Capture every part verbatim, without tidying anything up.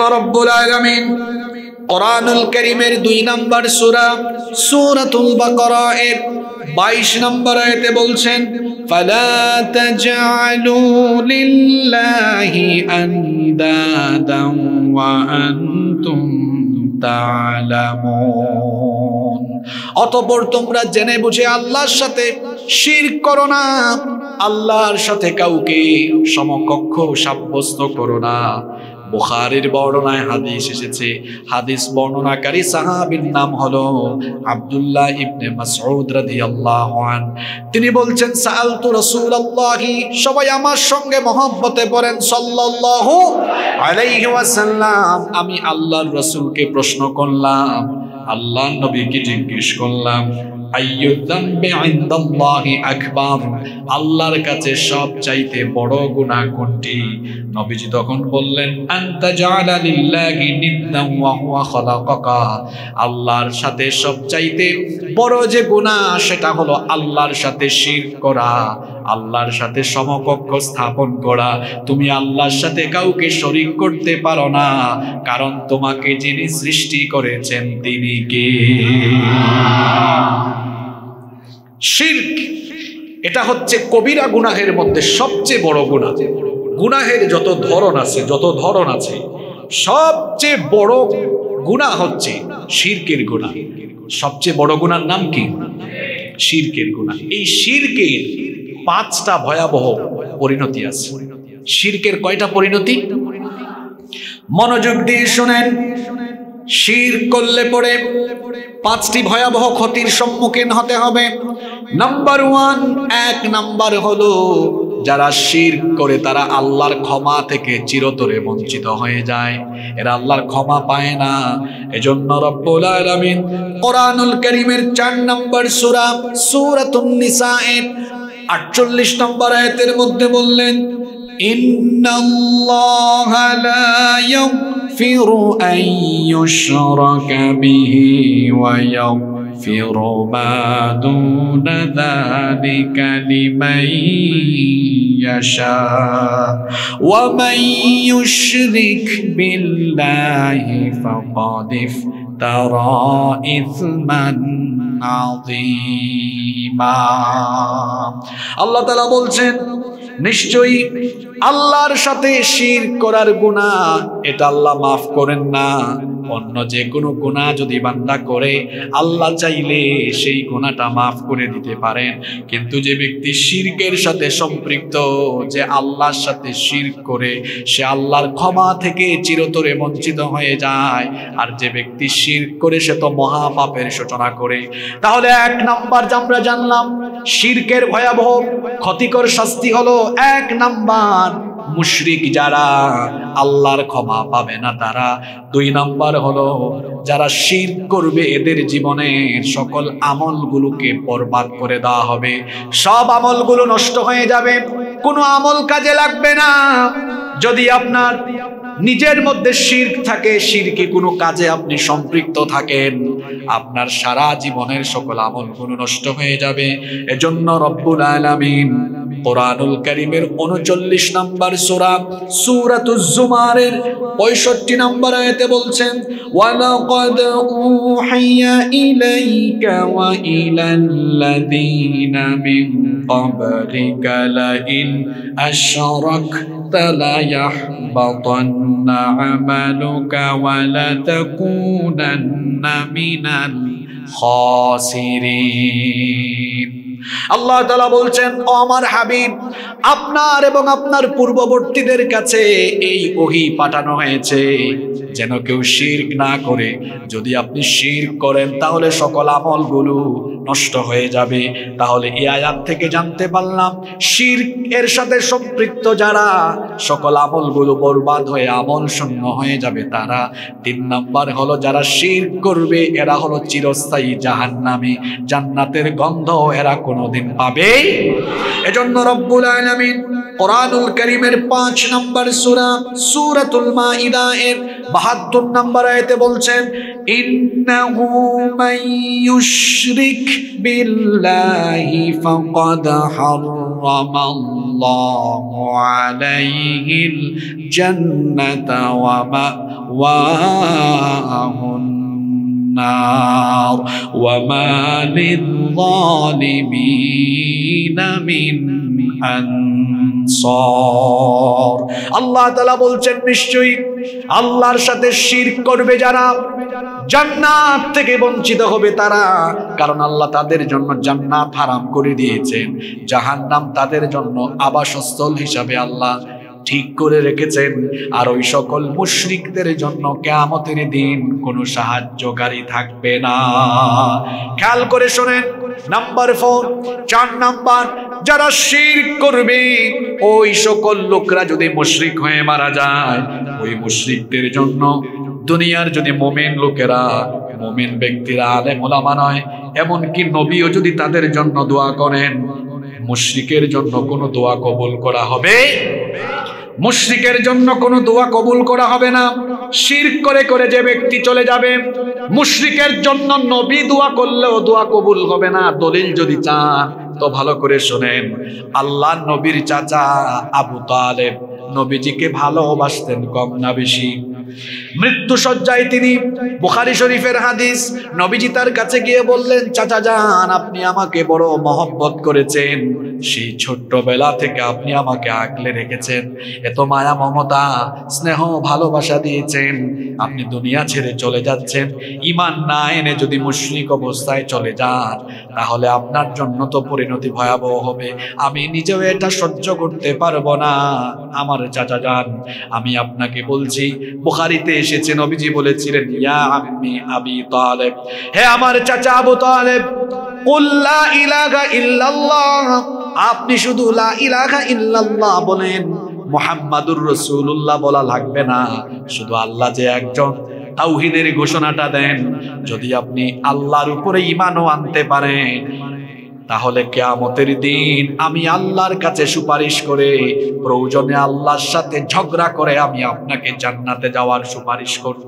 রব্বুল আলামিন কোরআনুল কারীমের দুই নম্বর সূরা সূরাতুল বাকারা এর বাইশ নম্বর আয়াতে বলছেন, ফালা তাজআলু লিল্লাহি আনদাদান ওয়া আনতুম তা'লামুন। অতঃপর তোমরা জেনে বুঝে আল্লাহর সাথে শিরক করো না, আল্লাহর সাথে কাউকে সমকক্ষ সাব্যস্ত করো না। বুখারীর বর্ণনায় হাদিস এসেছে, হাদিস বর্ণনাকারী সাহাবীর নাম হলো আব্দুল্লাহ ইবনে মাসউদ রাদিয়াল্লাহু আন। তিনি বলছেন, সাআলতু রাসূলুল্লাহি, সবাই আমার সঙ্গে মহব্বতে পড়েন, সাল্লাল্লাহু আলাইহি ওয়াসাল্লাম। আমি আল্লাহর রাসূলকে প্রশ্ন করলাম, আল্লাহর নবীকে জিজ্ঞেস করলাম, আইয়ুয যামবি ইনদাল্লাহি আকবার, আল্লাহর কাছে সবচাইতে বড় গুনাহ কোনটি? নবীজি তখন বললেন, আনতা জাআলা লিল্লাহি নিদ্দান ওয়া হুয়া খালাকাকা, আল্লাহর সাথে সবচাইতে বড় যে গুনাহ সেটা হলো আল্লাহর সাথে শিরক করা, আল্লাহর সাথে সমকক্ষ স্থাপন করা। তুমি আল্লাহর সাথে কাউকে শরীক করতে পারো না, কারণ তোমাকে যিনি সৃষ্টি করেছেন তিনি কে? শিরক এটা হচ্ছে কবিরা গুনাহের মধ্যে সবচেয়ে বড় গুনাহ। গুনাহের যত ধরন আছে যত ধরন আছে সবচেয়ে বড় গুনাহ হচ্ছে শিরকের গুনাহ। সবচেয়ে বড় গুনার নাম কি? শিরকের গুনাহ। এই শিরকের পাঁচটা ভয়াবহ পরিণতি আছে। শিরকের কয়টা পরিণতি? মনোযোগ দিয়ে শুনেন। শিরক করলে পরে পাঁচটি ভয়াবহ ক্ষতির সম্মুখীন হতে হবে। নাম্বার ওয়ান, এক নাম্বার হলো যারা শিরক করে তারা আল্লাহর ক্ষমা থেকে চিরতরে বঞ্চিত হয়ে যায়, এরা আল্লাহর ক্ষমা পায় না। এজন্য রব্বুল আলামিন কোরআনুল কারীমের চার নম্বর সূরা সূরাতুন নিসা এর আটচল্লিশ নম্বর আয়াতের মধ্যে বললেন, ইন্নাল্লাহা লা ইয়াগফিরু আন ইউশরাকা বিহি ওয়া ইয়াগফিরু মা দুনা যালিকা লিমান ইয়াশা ওয়া মান ইউশরিক বিল্লাহি ফাকাদ ইফতারা ইসমান আযীমা। আল্লাহ তাআলা বলছেন, নিশ্চয়ই আল্লাহর সাথে শিরক করার গুনাহ এটা আল্লাহ মাফ করেন না। অন্য যে কোনো গুনাহ যদি বান্দা করে আল্লাহ চাইলে সেই গুনাহটা মাফ করে দিতে পারেন, কিন্তু যে ব্যক্তি শিরকের সাথে সম্পৃক্ত, যে আল্লাহর সাথে শিরক করে, সে আল্লাহর ক্ষমা থেকে চিরতরে বঞ্চিত হয়ে যায়। আর যে ব্যক্তি শিরক করে সে তো মহা পাপের সূচনা করে। তাহলে এক নাম্বার আমরা জানলাম শিরকের ভয়াবহ ক্ষতিকর শাস্তি হলো, এক নাম্বার মুশরিক যারা আল্লাহর ক্ষমা পাবে না তারা। দুই নাম্বার হলো যারা শিরক করবে এদের জীবনের সকল আমলগুলোকে বরবাদ করে দেওয়া হবে, সব আমলগুলো নষ্ট হয়ে যাবে, কোনো আমল কাজে লাগবে না। যদি আপনার নিজের মধ্যে শিরক থাকে, শিরকে কোনো কাজে আপনি সম্পৃক্ত থাকেন, আপনার সারা জীবনের সকল আমলগুলো নষ্ট হয়ে যাবে। এজন্য রব্বুল আলামিন কোরআনুল কারীমের উনচল্লিশ নম্বর সূরা সূরাতুজ জুমারের পঁয়ষট্টি নম্বর আয়াতে বলছেন, ওয়ালাকাদ উহিয়া ইলাইকা ওয়া ইলাল্লাযীনা মিন ক্বাবলিকা লাইন আশরাকতা লায়াহবাতান্না আমালুকা ওয়া লাতাকুনান্না মিনাল খাসিরিন। আল্লাহ তাআলা বলছেন, ও আমার হাবিব, আপনার এবং আপনার পূর্ববর্তীদের কাছে এই ওহী পাঠানো হয়েছে যেন কেউ শিরক না করে। যদি আপনি শিরক করেন তাহলে সকল আমলগুলো নষ্ট হয়ে যাবে। তাহলে এই আয়াত থেকে জানতে পারলাম শিরক এর সাথে সম্পৃক্ত যারা, সকল আমলগুলো বরবাদ হয়ে আমল শূন্য হয়ে যাবে তারা। তিন নাম্বার হলো যারা শিরক করবে এরা হলো চিরস্থায়ী জাহান্নামী, জান্নাতের গন্ধ এরা কোনোদিন পাবে। এজন্য রব্বুল আলামিন কোরআনুল কারীমের পাঁচ নম্বর সূরা সূরাতুল মাইদা এর বাহাত্তর নম্বর আয়াতে বলছেন, ইন্নাহু মান ইউশরিক বিল্লাহি ফাকাদ হারামাল্লাহু আলাইহিল জান্নাতা ওয়া মাওয়াহুন নার ওয়া মা লিয-যালিমিনা মিন আনসার। আল্লাহ তাআলা বলছেন নিশ্চয়ই আল্লাহর সাথে শিরক করবে যারা জান্নাত থেকে বঞ্চিত হবে তারা, কারণ আল্লাহ তাদের জন্য জান্নাত হারাম করে দিয়েছেন, জাহান্নাম তাদের জন্য আবাসস্থল হিসাবে আল্লাহ ঠিক করে রেখেছেন। আর ওই সকল মুশরিকদের জন্য কিয়ামতের দিন কোনো সাহায্যকারী থাকবে না। খেয়াল করে শোনেন, নাম্বার ফোর, চার নাম্বার, যারা শিরক করবে ওই সকল লোকরা যদি মুশরিক হয়ে মারা যায়, ওই মুশরিকদের জন্য দুনিয়ার যদি মুমিন লোকেরা, মুমিন ব্যক্তিরা, আলেম ওলামা নয়, এমনকি নবীও যদি তাদের জন্য দোয়া করেন, মুশরিকের জন্য কোনো দোয়া কবুল করা হবে? মুশরিকের জন্য কোনো দোয়া কবুল করা হবে না। শিরক করে করে যে ব্যক্তি চলে যাবে, মুশরিকের জন্য নবী দোয়া করলেও দোয়া কবুল হবে না। দলিল যদি চান তো ভালো করে শোনেন, আল্লাহর নবীর চাচা আবু তালেব নবীজিকে ভালোবাসতেন কম না বেশি? মৃত্যু সজ্জায় তিনি, বুখারী শরীফের হাদিস, নবীজি তার কাছে গিয়ে বললেন, চাচা যান, আপনি আমাকে বড় মহব্বত করেছেন, সেই ছোট্টবেলা থেকে আপনি আমাকে আগলে রেখেছেন, এত মায়া মমতা স্নেহ ভালোবাসা দিয়েছেন, আপনি দুনিয়া ছেড়ে চলে যাচ্ছেন, ঈমান না এনে যদি মুশরিক অবস্থায় চলে যান তাহলে আপনার জন্য তো পরিণতি ভয়াবহ হবে, আমি নিজেও এটা সহ্য করতে পারবো না। আমার চাচা যান, আমি আপনাকে বলছি, বুখারীতে এসেছে নবীজি বলেছিলেন, ইয়া আম্মি আবি তালেব, হে আমার চাচা আবু তালেব, কুল লা ইলাহা ইল্লাল্লাহ, আপনি শুধু লা ইলাহা ইল্লাল্লাহ বলেন, মুহাম্মাদুর রাসূলুল্লাহ বলা লাগবে না, শুধু আল্লাহ যে একজন, তাওহীদের ঘোষণাটা দেন। যদি আপনি আল্লাহর উপরে ঈমানও আনতে পারেন তাহলে কিয়ামতের দিন আমি আল্লাহর কাছে সুপারিশ করে, প্রয়োজনে আল্লাহর সাথে ঝগড়া করে আমি আপনাকে জান্নাতে যাওয়ার সুপারিশ করব।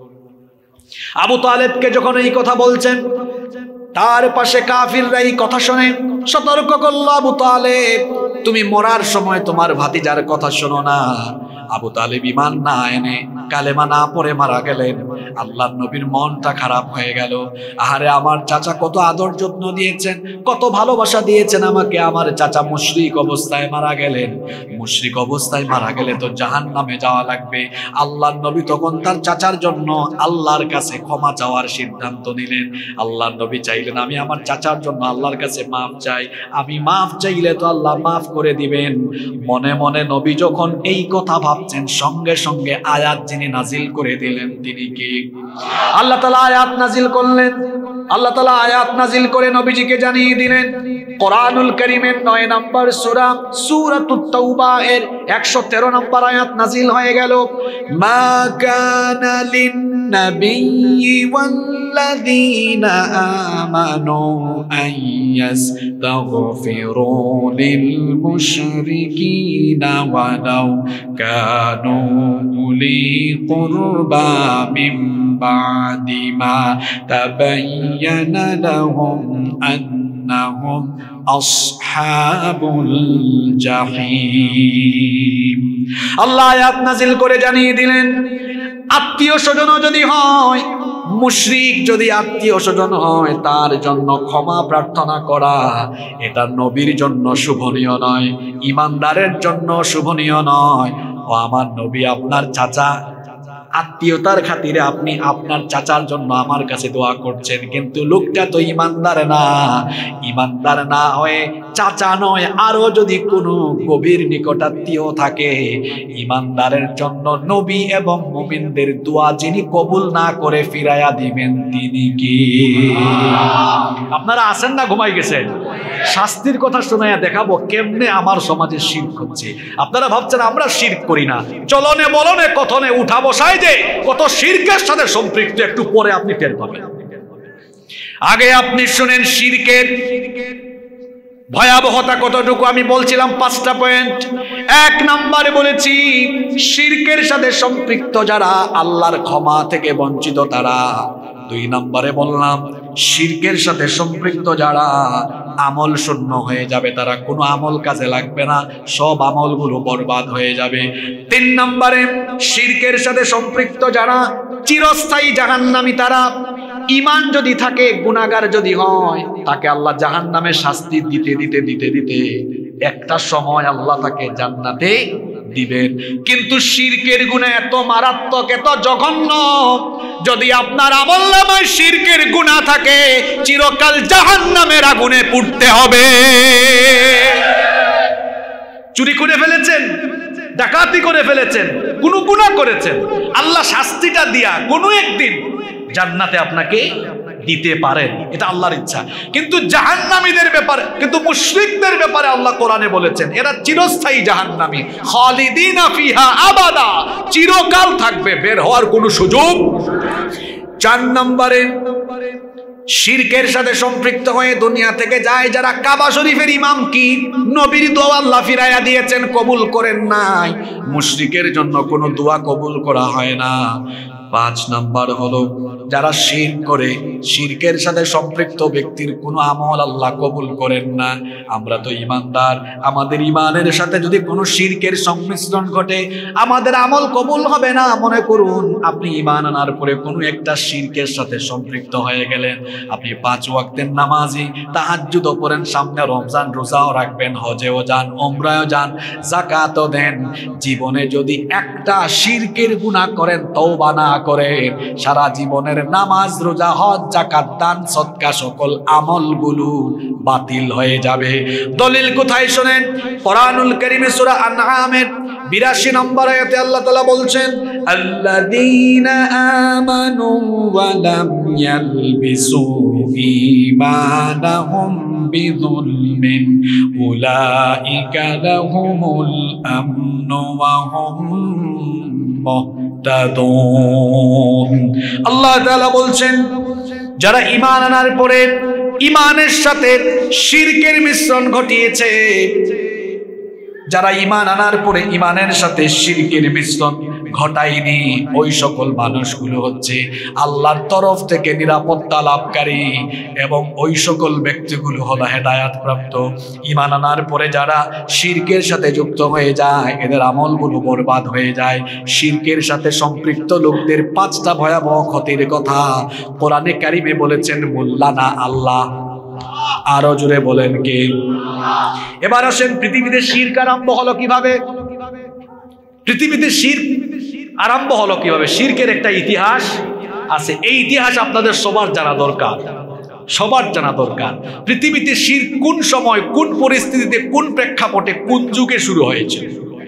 আবু তালেবকে যখন এই কথা বলছেন, তার পাশে কাফিররা এই কথা শুনে সতর্ক করলো, আবু তালেব তুমি মরার সময় তোমার ভাতিজার কথা শোনো না। আবু তালেব ঈমান না এনে কালেমা না পড়ে মারা গেলেন। আল্লাহর নবীর মনটা খারাপ হয়ে গেল। আহারে, আমার চাচা কত আদর যত্ন দিয়েছেন, কত ভালোবাসা দিয়েছেন আমাকে, আমার চাচা মুশরিক অবস্থায় মারা গেলেন। মুশরিক অবস্থায় মারা গেলে তো জাহান্নামে যাওয়া লাগবে। আল্লাহর নবী তখন তার চাচার জন্য আল্লাহর কাছে ক্ষমা চাওয়ার সিদ্ধান্ত নিলেন। আল্লাহর নবী চাইলেন, আমি আমার চাচার জন্য আল্লাহর কাছে মাফ চাই, আমি মাফ চাইলে তো আল্লাহ মাফ করে দিবেন। মনে মনে নবী যখন এই কথা ভাবছেন, সঙ্গে সঙ্গে আয়াত যিনি নাজিল করে দিলেন তিনি কি? আল্লাহ তাআলা আয়াত নাজিল করলেন। আল্লাহ তাআলা আয়াত নাজিল করে নবীজিকে জানিয়ে দিলেন, কোরআনুল কারীমের নয় নম্বর সূরা, সূরাতুত তাওবা এর একশো তেরো নম্বর আয়াত নাজিল হয়ে গেল, মা কানা লিন-নাবিয়্যি ওয়াল্লাযীনা আমানু আন ইয়াস্তাগফিরু লিল-মুশরিকিনা ওয়ালাউ কানু উলি কুরবা মিন বা'দি মা তাবায়্যানা লাহুম আন্নাহুম আসহাবুল জাহিম। আল্লাহ আয়াত নাজিল করে জানিয়ে দিলেন, আত্মীয় স্বজন যদি হয়, মুশরিক যদি আত্মীয় স্বজন হয়, তার জন্য ক্ষমা প্রার্থনা করা এটা নবীর জন্য শুভনীয় নয়, ঈমানদারের জন্য শুভনীয় নয়। ও আমার নবী, আপনার চাচা, আত্মীয়তার খাতিরে আপনি আপনার চাচার জন্য আমার কাছে দোয়া করছেন, কিন্তু লোকটা তো ঈমানদার না। ঈমানদার না হয়ে চাচা নয়, আরো যদি কোনো গভীর নিকটাত্মীয় থাকে, ঈমানদারের জন্য নবী এবং মুমিনদের দোয়া যিনি কবুল না করে ফিরাইয়া দিবেন তিনি কি? আপনারা আছেন না ঘুমাই গেছেন? শাস্তির কথা শোনাইয়া দেখাবো কেমনে আমার সমাজে শিরক হচ্ছে। আপনারা ভাবছেন আমরা শিরক করি না, চলনে বলনে কথনে উঠা বসায় যে কত শিরকের সাথে সম্পৃক্ত, একটু পরে আপনি টের পাবেন। আগে আপনি শুনেন শিরকের ভয়াবহতা কতটুকু। আমি বলছিলাম পাঁচটা পয়েন্ট। এক নম্বরে বলেছি শিরকের সাথে সম্পৃক্ত যারা, আল্লাহর ক্ষমা থেকে বঞ্চিত তারা। দুই নম্বরে বললাম শিরকের সাথে সম্পৃক্ত যারা আমল শূন্য হয়ে যাবে, তারা কোনো আমল কাজে লাগবে না, সব আমলগুলো বরবাদ হয়ে যাবে। তিন নম্বরে শিরকের সাথে সম্পৃক্ত যারা চিরস্থায়ী জাহান্নামী, তারা ঈমান যদি থাকে, গুনাহগার যদি হয়, তাকে আল্লাহ জাহান্নামে শাস্তি দিতে দিতে দিতে দিতে একটা সময় আল্লাহ তাকে জান্নাতে দিবেন। কিন্তু শিরকের গুনাহ এত মারাত্মক, এত জঘন্য, যদি আপনার আমলনামায় শিরকের গুনাহ থাকে, চিরকাল জাহান্নামের আগুনে পুড়তে হবে। চুরি করে ফেলেছেন, ডাকাতি করে ফেলেছেন, কোন গুনাহ করেছেন, আল্লাহ শাস্তিটা দিয়া কোনো একদিন জান্নাতে আপনাকে দিতে পারেন, এটা আল্লাহর ইচ্ছা। কিন্তু জাহান্নামীদের ব্যাপারে, কিন্তু মুশরিকদের ব্যাপারে আল্লাহ কোরআনে বলেছেন এরা চিরস্থায়ী জাহান্নামী, খালিদিনা ফিহা আবাদা, চিরকাল থাকবে, বের হওয়ার কোনো সুযোগ। চার নম্বরে শিরকের সাথে সম্পৃক্ত হয়ে দুনিয়া থেকে যায় যারা। কাবা শরীফের ইমাম কি নবীর দোয়া আল্লাহ ফিরাইয়া দিয়েছেন, কবুল করেন নাই। মুশরিকের জন্য কোনো দোয়া কবুল করা হয় না। পাঁচ নাম্বার হলো যারা শিরক করে, শিরকের সাথে সম্পৃক্ত ব্যক্তির কোনো আমল আল্লাহ কবুল করেন না। আমরা তো ঈমানদার, আমাদের ঈমানের সাথে যদি কোনো শিরকের সংমিশ্রণ ঘটে, আমাদের আমল কবুল হবে না। মনে করুন আপনি ঈমান আনার পরে কোনো একটা শিরকের সাথে সম্পৃক্ত হয়ে গেলেন, আপনি পাঁচ ওয়াক্তের নামাজি, তাহাজ্জুদও পড়েন, সামনে রমজান রোজাও রাখবেন, হজেও যান, উমরায়ও যান, যাকাতও দেন, জীবনে যদি একটা শিরকের গুনাহ করেন, তওবা না করেন, সারা জীবনের নামাজ রোজা হজ যাকাত দান সদকা সকল আমলগুলো বাতিল হয়ে যাবে। দলিল কোথায় শুনেন? কোরআনুল কারীমে সূরা আনআমের বিরাশি নম্বর আয়াতে আল্লাহ তাআলা বলছেন, আল্লাযীনা আমানু ওয়া লাম ইয়ালবিসু ঈমানাহুম বিযুলমিন উলাইকা লাহুমুল আমনু ওয়া হুম মুহতাদুন। আল্লাহ তাআলা বলছেন যারা ঈমান আনার পরে ঈমানের সাথে শিরকের মিশ্রণ ঘটিয়েছে, যারা ঈমান আনার পরে ঈমানের সাথে শিরকের মিশ্রণ ঘটায়নি, ওই সকল মানুষগুলো হচ্ছে আল্লাহর তরফ থেকে নিরাপত্তা লাভকারী, এবং ওই সকল ব্যক্তিগুলো হলো হেদায়াত প্রাপ্ত। ঈমান আনার পরে যারা শিরকের সাথে যুক্ত হয়ে যায়, এদের আমলগুলো বরবাদ হয়ে যায়। শিরকের সাথে সম্পৃক্ত লোকদের পাঁচটা ভয়াবহ ক্ষতির কথা কোরআনে কারিমে বলেছেন মোল্লা না আল্লাহ। আরো জোরে বলেন কে? এবার আসেন পৃথিবীতে শিরক আরম্ভ হলো কিভাবে? পৃথিবীতে শিরক আরম্ভ হলো কিভাবে? শিরকের একটা ইতিহাস আছে, এই ইতিহাস আপনাদের সবার জানা দরকার, সবার জানা দরকার। পৃথিবীতে শিরক কোন সময়, কোন পরিস্থিতিতে, কোন প্রেক্ষাপটে, কোন যুগে শুরু হয়েছে?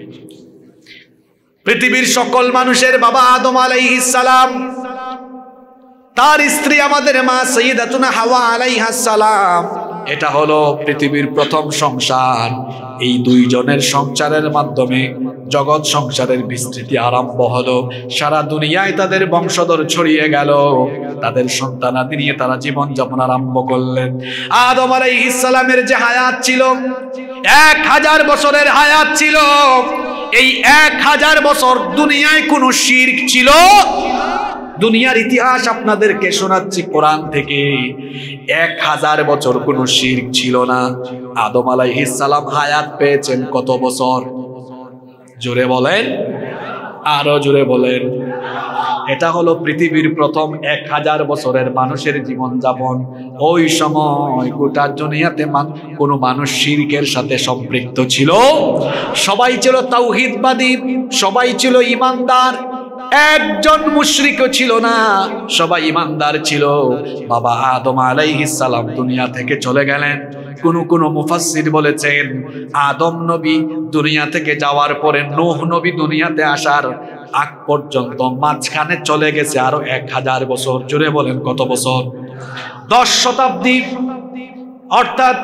পৃথিবীর সকল মানুষের বাবা আদম আলাইহিস সালাম, তার স্ত্রী আমাদের মা সাইয়্যিদাতুনা হাওয়া আলাইহাস সালাম, এটা হলো পৃথিবীর প্রথম সংসার। এই দুইজনের সংসারের মাধ্যমে জগৎ সংসারের বিস্তৃতি আরম্ভ হলো। সারা দুনিয়ায় তাদের বংশধর ছড়িয়ে গেল, তাদের সন্তানাদি নিয়ে তারা জীবন যাপন আরম্ভ করলেন। আদম আলাইহিস সালামের যে হায়াত ছিল, এক হাজার বছরের হায়াত ছিল। এই এক হাজার বছর দুনিয়ায় কোনো শিরক ছিল? দুনিয়ার ইতিহাস আপনাদেরকে শোনাচ্ছি কোরআন থেকে। এক হাজার বছর কোনো শিরক ছিল না। আদম আলাইহিস সালাম হায়াত পেয়েছেন কত বছর? জোরে বলেন, আরো জোরে বলেন। এটা হলো পৃথিবীর প্রথম এক হাজার বছরের মানুষের জীবন যাপন। ওই সময় গোটা দুনিয়াতে কোনো মানুষ শিরকের সাথে সম্পৃক্ত ছিল? সবাই ছিল তাওহীদবাদী, সবাই ছিল ঈমানদার, একজন মুশরিকও ছিল না, সবাই ঈমানদার ছিল। বাবা আদম আলাইহিস সালাম দুনিয়া থেকে চলে গেলেন। কোন কোন মুফাসসির বলেছেন আদম নবী দুনিয়া থেকে যাওয়ার পরে নূহ নবী দুনিয়াতে আসার আগ পর্যন্ত মাঝখানে চলে গেছে আরো এক হাজার বছর। জোরে বলেন কত বছর? দশ শতাব্দী, অর্থাৎ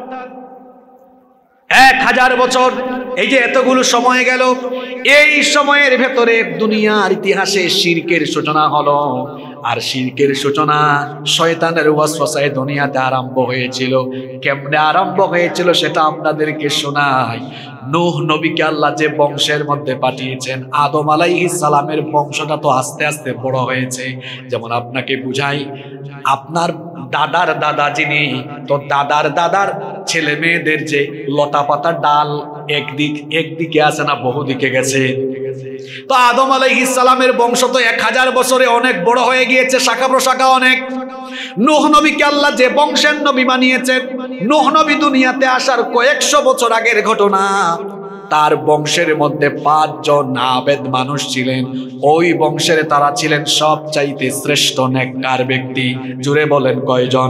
এক হাজার বছর। এই যে এতগুলো সময় গেল, এই সময়ের ভেতরে দুনিয়ার ইতিহাসে শিরকের সূচনা হলো। আর শিরকের সূচনা শয়তানের ওয়াসওয়াসায় দুনিয়াতে আরম্ভ হয়েছিল। কেমনে আরম্ভ হয়েছিল সেটা আপনাদেরকে শোনাই। নূহ নবীকে আল্লাহ যে বংশের মধ্যে পাঠিয়েছেন, আদম আলাইহিস সালামের বংশটা তো আস্তে আস্তে বড় হয়েছে। যেমন আপনাকে বুঝাই, আপনার দাদার দাদা যিনি, তো দাদার দাদার ছেলে মেয়েদের যে লতা পাতা ডাল একদিক একদিকে আছে না বহু দিকে গেছে। তো আদম আলাইহিস সালামের বংশ তো এক হাজার বছরে অনেক বড় হয়ে গিয়েছে, শাখা প্রশাখা অনেক। নূহ নবীকে আল্লাহ যে বংশের নবী বানিয়েছেন, নূহ নবী দুনিয়াতে আসার কয়েকশো বছর আগের ঘটনা। তার বংশের মধ্যে পাঁচজন আবেদ মানুষ ছিলেন, ওই বংশের তারা ছিলেন সবচাইতে শ্রেষ্ঠ নেককার ব্যক্তি। জুড়ে বলেন কয়জন?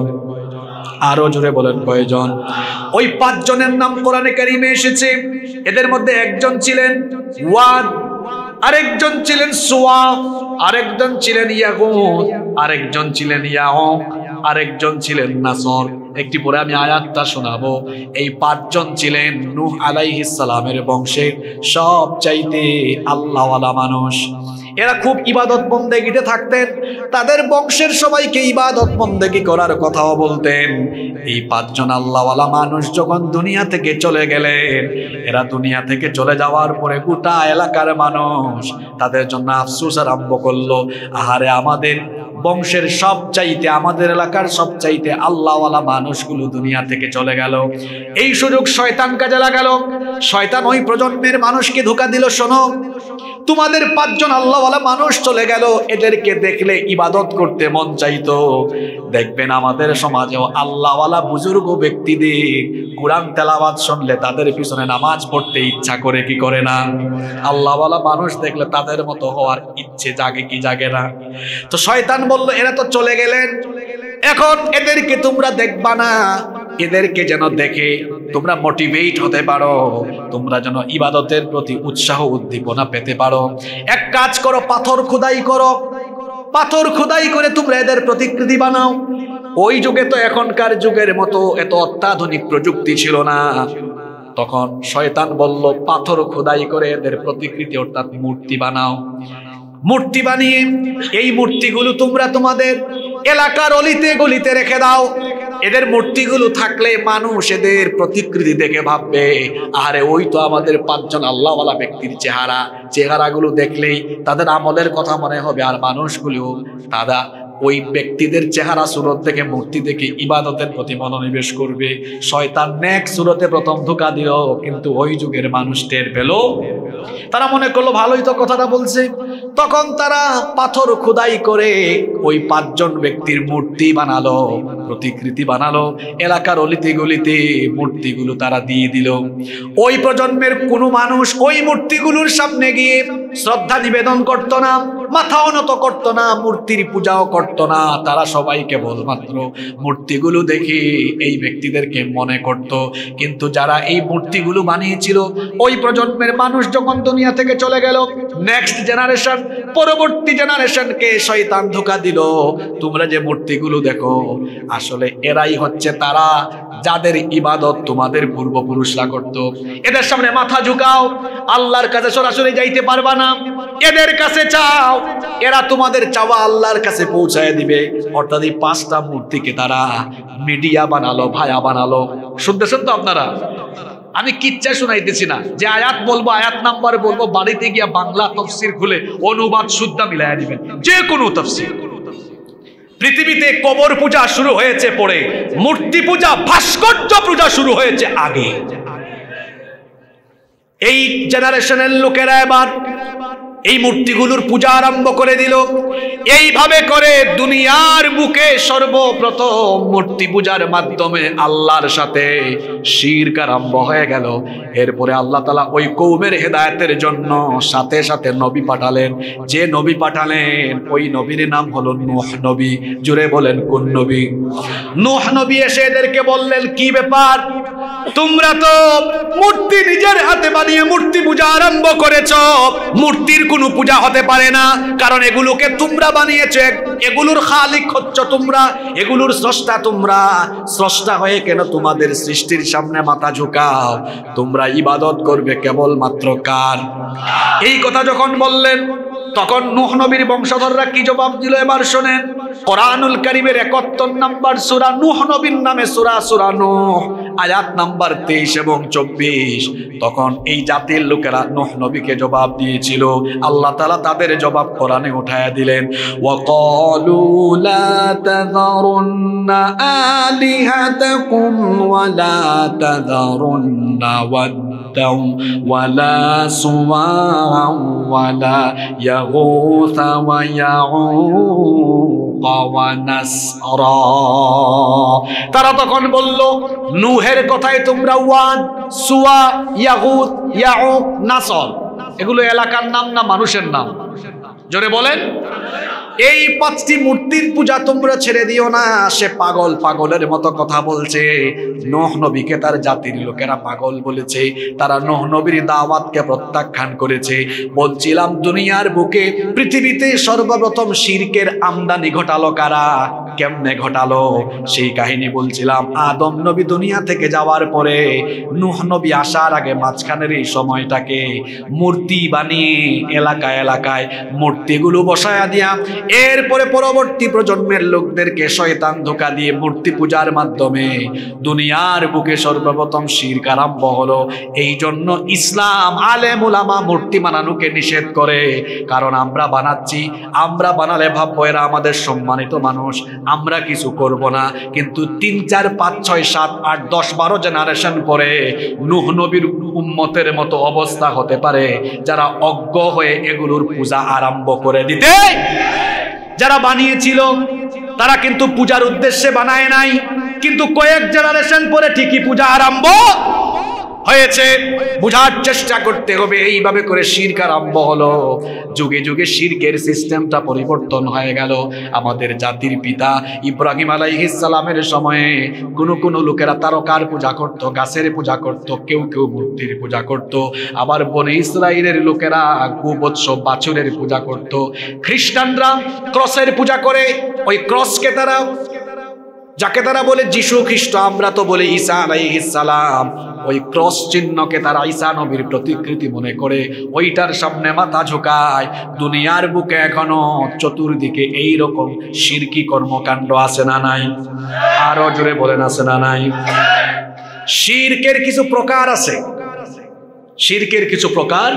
আরো জোরে বলেন কয়জন? ওই পাঁচজনের নাম কোরআনে কারিমে এসেছে। এদের মধ্যে একজন ছিলেন ওয়াদ, আরেকজন ছিলেন সুয়া, আরেকজন ছিলেন ইয়াগুত, আরেকজন ছিলেন ইয়াউক, আরেকজন ছিলেন নাসর। একটি পরে আমি আয়াতটা শোনাবো। এই পাঁচজন ছিলেন নূহ আলাইহিস সালামের বংশের সবচাইতে আল্লাহওয়ালা মানুষ। এরা খুব ইবাদত বন্দেগিতে থাকতেন, তাদের বংশের সবাইকে ইবাদত বন্দেগি করার কথাও বলতেন। এই পাঁচজন আল্লাহওয়ালা মানুষ যখন দুনিয়া থেকে চলে গেলেন, এরা দুনিয়া থেকে চলে যাওয়ার পরে গোটা এলাকার মানুষ তাদের জন্য আফসোস আরম্ভ করলো, আহারে আমাদের বংশের সবচাইতে, আমাদের এলাকার সবচাইতে আল্লাহওয়ালা মানুষগুলো দুনিয়া থেকে চলে গেল। এই সুযোগ শয়তান কাজে লাগালো। শয়তান ওই প্রজন্মের মানুষকে ধোঁকা দিল, শোনো তোমাদের পাঁচজন আল্লাহওয়ালা মানুষ চলে গেল, এদেরকে দেখলে ইবাদত করতে মন চাইতো। দেখবেন আমাদের সমাজেও আল্লাহওয়ালা বুজুর্গ ব্যক্তিদের কোরআন তেলাওয়াত শুনলে তাদের পিছনে নামাজ পড়তে ইচ্ছা করে কি করে না? আল্লাহওয়ালা মানুষ দেখলে তাদের মতো হওয়ার ইচ্ছে জাগে কি জাগে না? তো শয়তান বলল এরা তো চলে গেলেন, এখন এদেরকে তোমরা দেখবা না, এদেরকে যেন দেখে তোমরা মোটিভেট হতে পারো, তোমরা যেন ইবাদতের প্রতি উৎসাহ উদ্দীপনা পেতে পারো। এক কাজ করো, পাথর খোদাই করো, পাথর খোদাই করে তোমরা এদের প্রতিকৃতি বানাও। ওই যুগে তো এখনকার যুগের মতো এত অত্যাধুনিক প্রযুক্তি ছিল না। তখন শয়তান বলল পাথর খোদাই করে এদের প্রতিকৃতি অর্থাৎ মূর্তি বানাও। মূর্তি বানিয়ে এই মূর্তিগুলো তোমরা তোমাদের এলাকার অলিতে গলিতে রেখে দাও। এদের মূর্তিগুলো থাকলে মানুষ এদের প্রতিকৃতি দেখে ভাববে, আরে ওই তো আমাদের পাঁচজন আল্লাহওয়ালা ব্যক্তির চেহারা, চেহারাগুলো দেখলেই তাদের আমলের কথা মনে হবে, আর মানুষগুলো তারা ওই ব্যক্তিদের চেহারা সুরত দেখে, মূর্তি দেখে ইবাদতের প্রতি মনোনিবেশ করবে। শয়তান নেক সুরতে প্রথম ধোঁকা দিল, কিন্তু ওই যুগের মানুষ টের পেল। তারা মনে করলো ভালোই তো কথাটা বলছে। তখন তারা পাথর খোদাই করে ওই পাঁচজন ব্যক্তির মূর্তি বানালো, প্রতিকৃতি বানালো। এলাকার অলিতে গলিতে মূর্তিগুলো তারা দিয়ে দিল। ওই প্রজন্মের কোনো মানুষ ওই মূর্তিগুলোর সামনে গিয়ে শ্রদ্ধা নিবেদন করত না, মাথাও নত করত না, মূর্তির পূজাও করত না। তারা সবাই কেবলমাত্র মূর্তিগুলো দেখে এই ব্যক্তিদেরকে মনে করত। কিন্তু যারা এই মূর্তিগুলো বানিয়েছিল, ওই প্রজন্মের মানুষ যখন দুনিয়া থেকে চলে গেল, নেক্সট জেনারেশন, পরবর্তী জেনারেশনকে শয়তান ধোঁকা দিল, তোমরা যে মূর্তিগুলো দেখো আসলে এরাই হচ্ছে তারা যাদের ইবাদত তোমাদের পূর্বপুরুষরা করত। এদের সামনে মাথা ঝুঁকাও, আল্লাহর কাছে সরাসরি যাইতে পারবা না, এদের কাছে চাও, এরা তোমাদের চাওয়া আল্লাহর কাছে পৌঁছায় দিবে। অর্থাৎ এই পাঁচটা মূর্তিকে তারা মিডিয়া বানালো, ভায়া বানালো। শুনতেছেন তো আপনারা? আমি কিচ্ছা শুনাইতেছি না, যে আয়াত বলবো, আয়াত নাম্বার বলবো, বাড়িতে গিয়া বাংলা তাফসীর খুলে অনুবাদ শুদ্ধ মিলাইয়া দিবেন, যে কোনো তাফসীর। পৃথিবীতে কবর পূজা শুরু হয়েছে পরে, মূর্তি পূজা, ভাস্কর্য পূজা শুরু হয়েছে আগে। এই জেনারেশনের লোকেরা এবার এই মূর্তিগুলোর পূজা আরম্ভ করে দিল। এইভাবে করে দুনিয়ার বুকে সর্বপ্রথম মূর্তি পূজার মাধ্যমে আল্লাহর সাথে শিরক আরম্ভ হয়ে গেল। এরপরে আল্লাহ তাআলা ওই কওমের হেদায়েতের জন্য সাথে সাথে নবী পাঠালেন। যে নবী পাঠালেন ওই নবীর নাম হলো নূহ নবী। জুড়ে বলেন কোন নবী? নূহ নবী এসে এদেরকে বললেন, কি ব্যাপার, তোমরা তো মূর্তি নিজের হাতে বানিয়ে মূর্তি পূজা আরম্ভ করেছো। মূর্তির কোনো পূজা হতে পারে না, কারণ এগুলোকে তোমরা বানিয়েছো, এগুলোর খালিক হচ্ছ তোমরা, এগুলোর স্রষ্টা তোমরা। স্রষ্টা হয়ে কেন তোমাদের সৃষ্টির সামনে মাথা ঝুঁকাও? তোমরা ইবাদত করবে কেবলমাত্র কার? এই কথা যখন বললেন, তখন নূহ নবীর বংশধররা কি জবাব দিল এবার শুনেন। কোরআনুল কারীমের একাত্তর নাম্বার সূরা নূহ নবীর নামে সূরা সূরা নূহ আয়াত নাম্বার তেইশ এবং চব্বিশ। তখন এই জাতির লোকেরা নূহ নবীকে জবাব দিয়েছিল, আল্লাহ তাআলা তাদের জবাব কোরআনে উঠায়া দিলেন, ওয়াকালু লা তাযারুন্না আলিহাতাকুম ওয়া লা তাযারুন্না ওয়াদ্দাও ওয়া লা সুওয়া ওয়া লা ইয়াগুসা ওয়া ইয়াউক ওয়া নাসরা। তারা তখন বলল, নূহের কথায় তোমরা ওয়াদ, সুওয়া, ইয়াগুস, ইয়াউক, নাসর এগুলো এলাকার নাম না মানুষের নাম? জোরে বলেন। এই পাঁচটি মূর্তির পূজা তোমরা ছেড়ে দিও না। সে পাগল পাগলের মতো কথা বলছে। নূহ নবীকে তার জাতির লোকেরা পাগল বলেছে, তারা নূহ নবীর দাওয়াতকে প্রত্যাখ্যান করেছে। বলছিলাম দুনিয়ার বুকে পৃথিবীতে সর্বপ্রথম শিরকের আমদানি ঘটালো কারা, কেমনে ঘটালো সেই কাহিনী বলছিলাম। আদম নবী দুনিয়া থেকে যাওয়ার পরে নূহ নবী আসার আগে মাঝখানের এই সময়টাকে মূর্তি বানিয়ে এলাকায় এলাকায় মূর্তিগুলো বসায়া দিয়া এরপরে পরবর্তী প্রজন্মের লোকদেরকে শয়তান ধোঁকা দিয়ে মূর্তি পূজার মাধ্যমে দুনিয়ার বুকে সর্বপ্রথম শিরক আরম্ভ হলো। এই জন্য ইসলাম আলেম উলামা মূর্তি বানানোকে নিষেধ করে। কারণ আমরা বানাচ্ছি, আমরা বানালে ভাববো এরা আমাদের সম্মানিত মানুষ, আমরা কিছু করব না। কিন্তু তিন চার পাঁচ ছয় সাত আট দশ বারো জেনারেশন পরে নূহ নবীর উম্মতের মতো অবস্থা হতে পারে, যারা অজ্ঞ হয়ে এগুলোর পূজা আরম্ভ করে দিতে। যারা বানিয়েছিল তারা কিন্তু পূজার উদ্দেশ্যে বানায় নাই, কিন্তু কয়েক জেনারেশন পরে ঠিকই পূজা আরম্ভ হয়েছে। বুঝার চেষ্টা করতে হবে, এইভাবে করে শিরক আরম্ভ হলো। যুগে যুগে শিরকের সিস্টেমটা পরিবর্তন হয়ে গেল। আমাদের জাতির পিতা ইব্রাহিম আলাইহিস সালামের সময়ে কোন কোন লোকেরা তারকার পূজা করত, গাছের পূজা করত, কেউ কেউ মূর্তির পূজা করত। আবার বনে ইসরাইলের লোকেরা গোবৎস বাছুরের পূজা করত। খ্রিস্টানরা ক্রসের পূজা করে, ওই ক্রসকে তারা, যাকে তারা বলে যিশু খ্রিস্ট, আমরা তো বলি ঈসা আলাইহিস সালাম, ওই ক্রস চিহ্নকে তারা ঈসা নবীর প্রতিকৃতি মনে করে ওইটার সামনে মাথা ঝুঁকায়। দুনিয়ার বুকে এখনো চতুর্দিকে এই রকম শিরকি কর্মকাণ্ড আছে না নাই? আরো জোরে বলেন, আছে না নাই? শিরকের কিছু প্রকার আছে, শিরকের কিছু প্রকার।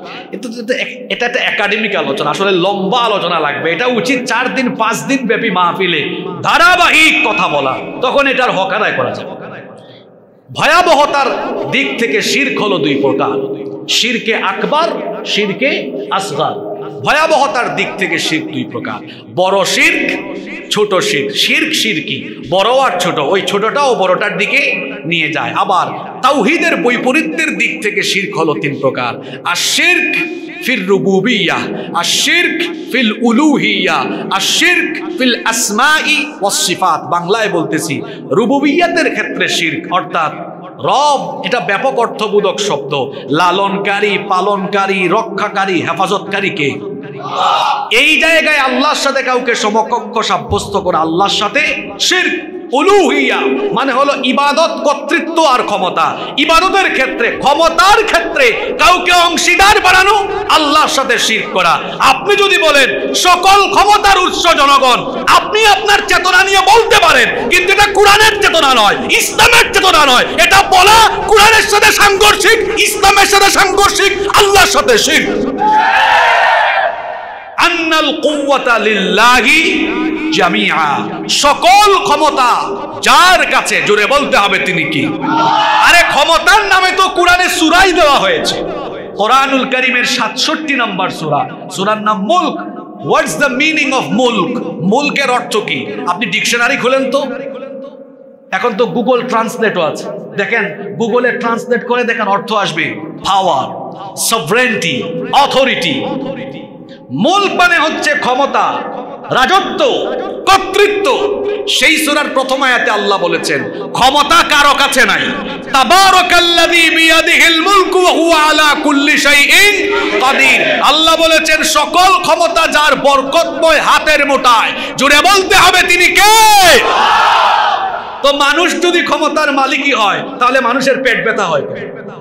এটা একটা একাডেমিক আলোচনা, আসলে লম্বা আলোচনা লাগবে। এটা উচিত চার দিন পাঁচ দিন ব্যাপী মাহফিলে ধারাবাহিক কথা বলা, তখন এটার হক আদায় করা যাবে। ভয়াবহতার দিক থেকে শিরক হলো দুই প্রকার, শিরকে আকবার, শিরকে আসগার। ভয়াবহতার দিক থেকে শিরক দুই প্রকার, বড় শিরক, ছোট শিরক। শিরক শিরকি, বড় আর ছোট, ওই ছোটটাও বড়টার দিকে নিয়ে যায়। আবার তাওহীদের বৈপরীত্যের দিক থেকে শিরক হলো তিন প্রকার, আর শিরক ফিল রুবুবিয়্যাহ, আর শিরক ফিল উলুহিয়্যাহ, আর শিরক ফিল আসমাই ওয়াস সিফাত। বাংলায় বলতেছি, রুবুবিয়্যাতের ক্ষেত্রে শিরক, অর্থাৎ রব, এটা ব্যাপক অর্থবোধক শব্দ। লালনকারী, পালনকারী, রক্ষাকারী, হেফাজতকারী কে? এই জায়গায় আল্লাহর সাথে কাউকে সমকক্ষ সাব্যস্ত করে আল্লাহর সাথে শিরক। উলুহিয়া মানে হলো ইবাদত, কর্তৃত্ব আর ক্ষমতা। ইবাদতের ক্ষেত্রে, ক্ষমতার ক্ষেত্রে কাউকে অংশীদার বানানো, আল্লাহর সাথে শিরক করা। আপনি যদি বলেন সকল ক্ষমতার উৎস জনগণ, আপনি আপনার চেতনা নিয়ে বলতে পারেন, কিন্তু এটা কোরআনের চেতনা নয়, ইসলামের চেতনা নয়। এটা বলা কোরআনের সাথে সাংঘর্ষিক, ইসলামের সাথে সাংঘর্ষিক, আল্লাহর সাথে শিরক। আন্নাল কুওয়াতা লিল্লাহি জামিআ, সকল ক্ষমতা যার কাছে, জোরে বলতে হবে তিনি কি? আরে ক্ষমতার নামে তো কোরআনে সূরাই দেওয়া হয়েছে। কোরআনুল কারীমের সাতষট্টি নম্বর সূরা, সূরার নাম মুলক। হোয়াটস দ্য মিনিং অফ মুলক? মুলকের অর্থ কি? আপনি ডিকশনারি খুলেন তো, এখন তো গুগল ট্রান্সলেটও আছে, দেখেন গুগলে ট্রান্সলেট করে দেখেন, অর্থ আসবে পাওয়ার, সভরেন্টি, অথরিটি। মুলক মানে হচ্ছে ক্ষমতা, রাজত্ব, কর্তৃত্ব। সেই সূরার প্রথম আয়াতে আল্লাহ বলেছেন ক্ষমতা কারো কাছে নাই। তাবারাকাল্লাযী বিয়াদিহিল মুলকু ওয়া হুয়া আলা কুল্লি শাইইন কাদির। আল্লাহ বলেছেন সকল ক্ষমতা যার বরকতময় হাতের মুঠায়। জুড়ে বলতে হবে তিনি কে? তো মানুষ যদি ক্ষমতার মালিকই হয়, তাহলে মানুষের পেট ব্যথা হয়।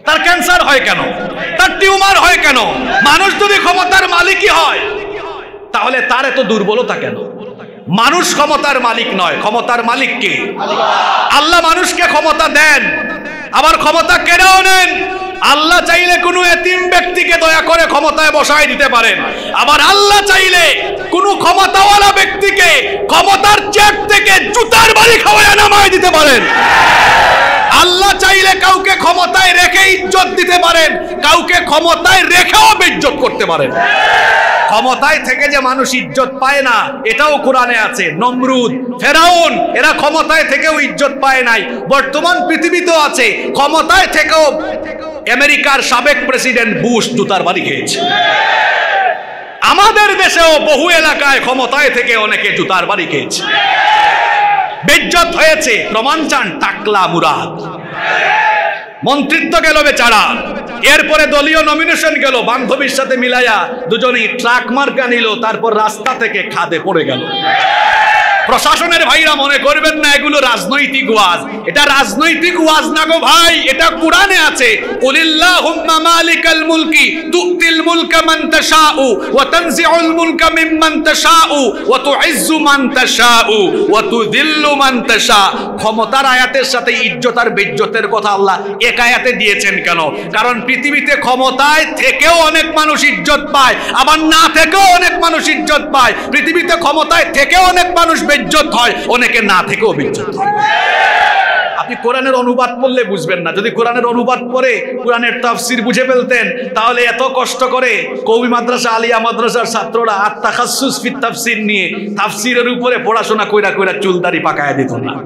তার ক্যান্সার হয় কেন, তার টিউমার হয় কেন? মানুষ যদি ক্ষমতার মালিকই হয় তাহলে তার এত দুর্বলতা কেন? মানুষ ক্ষমতার মালিক নয়, ক্ষমতার মালিক কে? আল্লাহ মানুষকে ক্ষমতা দেন, আবার ক্ষমতা কেড়েও নেন। আল্লাহ চাইলে কোনো এতিম ব্যক্তিকে দয়া করে ক্ষমতায় বসায় দিতে পারেন, আবার আল্লাহ চাইলে কোনো ক্ষমতাওয়ালা ব্যক্তিকে ক্ষমতার চেয়ার থেকে জুতার বাড়ি খাওয়ায় নামায় দিতে পারেন। আল্লাহ চাইলে কাউকে ক্ষমতায় রেখে ইজ্জত দিতে পারেন, কাউকে ক্ষমতায় রেখেও বেইজ্জত করতে পারেন। ক্ষমতায় থেকে যে মানুষ ইজ্জত পায় না এটাও কোরআনে আছে। নমরুদ, ফেরাউন এরা ক্ষমতায় থেকেও ইজ্জত পায় নাই। বর্তমান পৃথিবীতেও আছে, ক্ষমতায় থেকেও আমেরিকার সাবেক প্রেসিডেন্ট বুশ জুতার বাড়ি খেয়েছে। আমাদের দেশেও বহু এলাকায় ক্ষমতায় থেকে অনেকে জুতার বাড়ি খেয়েছে, বেইজ্জত হয়েছে। প্রমাণ চান? টাকলা মুরাদ মন্ত্রিত্ব গেল বেচারা, এরপরে দলীয় নমিনেশন গেল, বান্ধবীর সাথে মিলাইয়া দুজনেই ট্রাক মার্কা নিল, তারপর রাস্তা থেকে খাদে পড়ে গেল। প্রশাসনের ভাইরা মনে করবেন না এগুলো রাজনৈতিক ওয়াজ। এটা রাজনৈতিক ওয়াজ না গো ভাই, এটা কোরআনে আছে। কুলিল্লাহুম্মা মালিকাল মুলকি তুতিল মুলকা মান তাশাউ ওয়া তানজিউল মুলকা মিম্মান তাশাউ ওয়া তুইজ্জু মান তাশাউ ওয়া তুযিল্লু মান তাশা। ক্ষমতার আয়াতের সাথে ইজ্জত আর বেইজ্জতের কথা আল্লাহ এক আয়াতে দিয়েছেন কেন? কারণ পৃথিবীতে ক্ষমতায় থেকেও অনেক মানুষ ইজ্জত পায়, আবার না থেকেও অনেক মানুষ ইজ্জত পায়। পৃথিবীতে ক্ষমতায় থেকেও অনেক মানুষ বেইজ্জত হয়, অনেকে না থেকেও বেইজ্জত হয়। আপনি কোরআনের অনুবাদ পড়লে বুঝবেন না। যদি কোরআনের অনুবাদ পড়ে কোরআনের তাফসীর বুঝে ফেলতেন তাহলে এত কষ্ট করে কওমি মাদ্রাসা, আলিয়া মাদ্রাসার ছাত্ররা আত-তাখাসসুস ফি তাফসীর নিয়ে তাফসীরের উপরে পড়াশোনা কইরা কইরা চুলদাড়ি পাকায়া দিত না।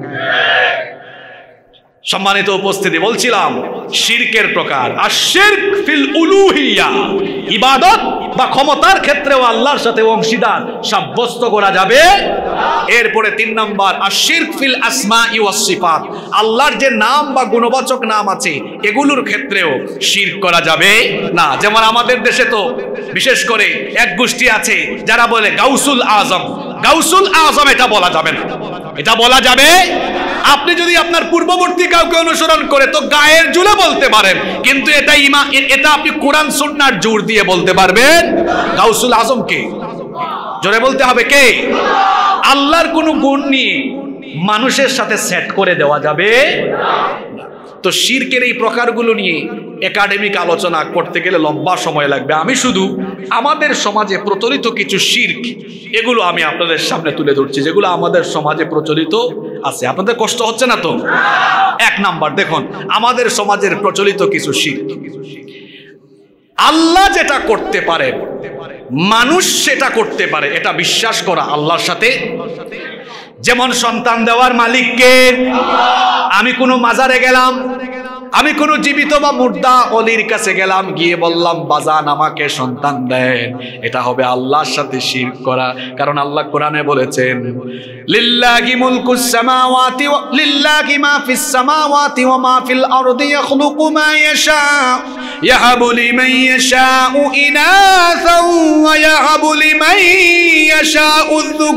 সম্মানিত উপস্থিতি, বলছিলাম শিরকের প্রকার। আর শিরক ফিল উলুহিয়া, ইবাদত বা ক্ষমতার ক্ষেত্রেও আল্লাহর সাথে অংশীদার সাব্যস্ত করা যাবে। এরপরে তিন নাম্বার আর শিরক ফিল আসমাই ওয়াস সিফাত, আল্লাহর যে নাম বা গুণবাচক নাম আছে এগুলোর ক্ষেত্রেও শিরক করা যাবে না। যেমন আমাদের দেশে তো বিশেষ করে এক গোষ্ঠী আছে যারা বলে গাউসুল আজম। গাউসুল আজম এটা বলা যাবে না, এটা বলা যাবে। আপনি যদি আপনার পূর্ববর্তী কাউকে অনুসরণ করে তো গায়ের জুলে বলতে পারেন, কিন্তু এটা ইমা এটা আপনি কোরআন সুন্নাহর জোর দিয়ে বলতে পারবেন। গাউসুল আজম কে? জোরে বলতে হবে কে? আল্লাহর কোনো গুণ নিয়ে মানুষের সাথে সেট করে দেওয়া যাবে না। তো শিরকের এই প্রকারগুলো নিয়ে একাডেমিক আলোচনা করতে গেলে লম্বা সময় লাগবে। আমি শুধু আমাদের সমাজে প্রচলিত কিছু শিরক এগুলো আমি আপনাদের সামনে তুলে ধরছি, যেগুলো আমাদের সমাজে প্রচলিত আছে। আপনাদের কষ্ট হচ্ছে না তো? এক নাম্বার দেখুন, আমাদের সমাজের প্রচলিত কিছু শিরক। আল্লাহ যেটা করতে পারে মানুষ সেটা করতে পারে, এটা বিশ্বাস করা আল্লাহর সাথে। যেমন সন্তান দেওয়ার মালিক কে? আমি কোনো মাজারে গেলাম, আমি কোনো জীবিত বা মুর্দা অলির কাছে গেলাম, গিয়ে বললাম বাজান আমাকে সন্তান দেন, এটা হবে আল্লাহর সাথে শিরক করা। কারণ আল্লাহ কোরআনে বলেছেন লিল্লাহি মুলকুস সামাওয়াতি ওয়া লিল্লাহি মা ফিস সামাওয়াতি ওয়া মা ফিল আরদি ইয়াখলুকু মা ইয়াশা ইয়াহাবু লিমান ইয়াশাউ ইনাসান ওয়া ইয়াহাবু লিমান ইয়াশাউ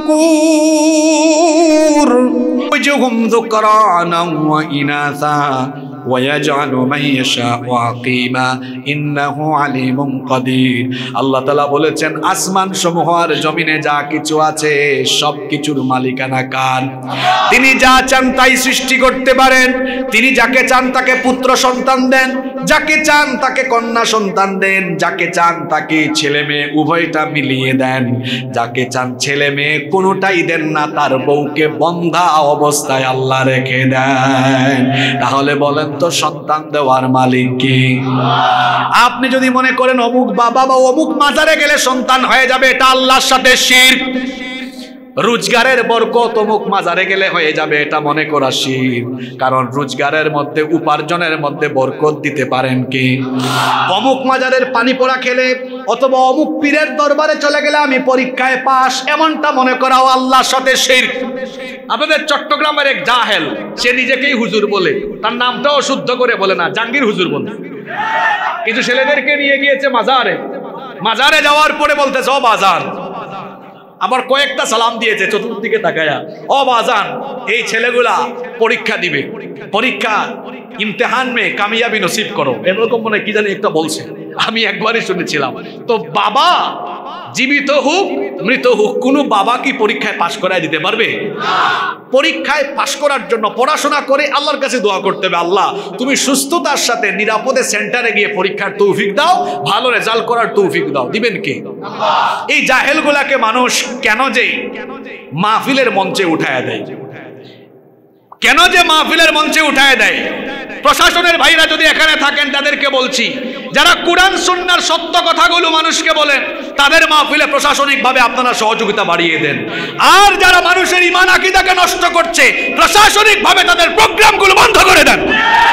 যুকুর ওয়াজহুম যুকরানা ওয়া ইনাসা ويجعل من يشاء عقيما إنه عليم قدير। আল্লাহ তাআলা বলেছেন আসমান সমূহ আর জমিনে যা কিছু আছে সব কিছুর মালিকানা কার? তিনি যা চান তাই সৃষ্টি করতে পারেন। তিনি যাকে চান তাকে পুত্র সন্তান দেন, যাকে চান তাকে কন্যা সন্তান দেন, যাকে চান তাকে ছেলে মেয়ে উভয়টা মিলিয়ে দেন, যাকে চান ছেলে মেয়ে কোনোটাই দেন না, তার বউকে বন্ধা অবস্থায় আল্লাহ রেখে দেন। তাহলে বলেন তো সন্তান দেওয়ার মালিক কে? আপনি যদি মনে করেন অমুক বাবা বা অমুক মাজারে গেলে সন্তান হয়ে যাবে, এটা আল্লাহর সাথে শিরক। রোজগারের বরকত অমুক মাজারে গেলে হয়ে যাবে, এটা মনে করা শিরক। কারণ রোজগারের মধ্যে উপার্জনের মধ্যে বরকত দিতে পারেন কি? অমুক মাজারের পানি পোড়া খেলে অথবা অমুক পীরের দরবারে চলে গেলে আমি পরীক্ষায় পাস, এমনটা মনে করাও আল্লাহর সাথে শিরক। আপনাদের চট্টগ্রামের এক জাহেল, সে নিজেকেই হুজুর বলে, তার নামটাও শুদ্ধ করে বলে না, জাহাঙ্গীর হুজুর বলে। কিন্তু ছেলেদেরকে নিয়ে গিয়েছে মাজারে, মাজারে যাওয়ার পরে বলতেছে ও বাজান, আবার কয়েকটা সালাম দিয়েছে চতুর্দিকে তাকায়া, ও বাজান এই ছেলেগুলা পরীক্ষা দিবে, পরীক্ষা ইমতিহান মে কামিয়াবি নসিব করো, এরকম মনে কি জানি একটা বলছে, আমি একবারই শুনেছিলাম। তো বাবা জীবিত হোক মৃত হোক, কোনো বাবা কি পরীক্ষায় পাশ করায় দিতে পারবে? পরীক্ষায় পাশ করার জন্য পড়াশোনা করে আল্লাহর কাছে দোয়া করতে হবে, আল্লাহ তুমি সুস্থতার সাথে নিরাপদে সেন্টারে গিয়ে পরীক্ষার তৌফিক দাও, ভালো রেজাল্ট করার তৌফিক দাও। দিবেন কে? এই জাহেলগুলাকে মানুষ কেন যে মাহফিলের মঞ্চে উঠায় দেয়, কেন যে মাহফিলের মঞ্চে উঠায় দেয়? প্রশাসনের ভাইরা যদি এখানে থাকেন তাদেরকে বলছি, যারা কুরআন সুন্নাহর সত্য কথাগুলো মানুষকে বলেন তাদের মাহফিলে প্রশাসনিকভাবে আপনারা সহযোগিতা বাড়িয়ে দেন। আর যারা মানুষের ঈমান আকীদাকে নষ্ট করছে প্রশাসনিকভাবে তাদের প্রোগ্রামগুলো বন্ধ করে দেন,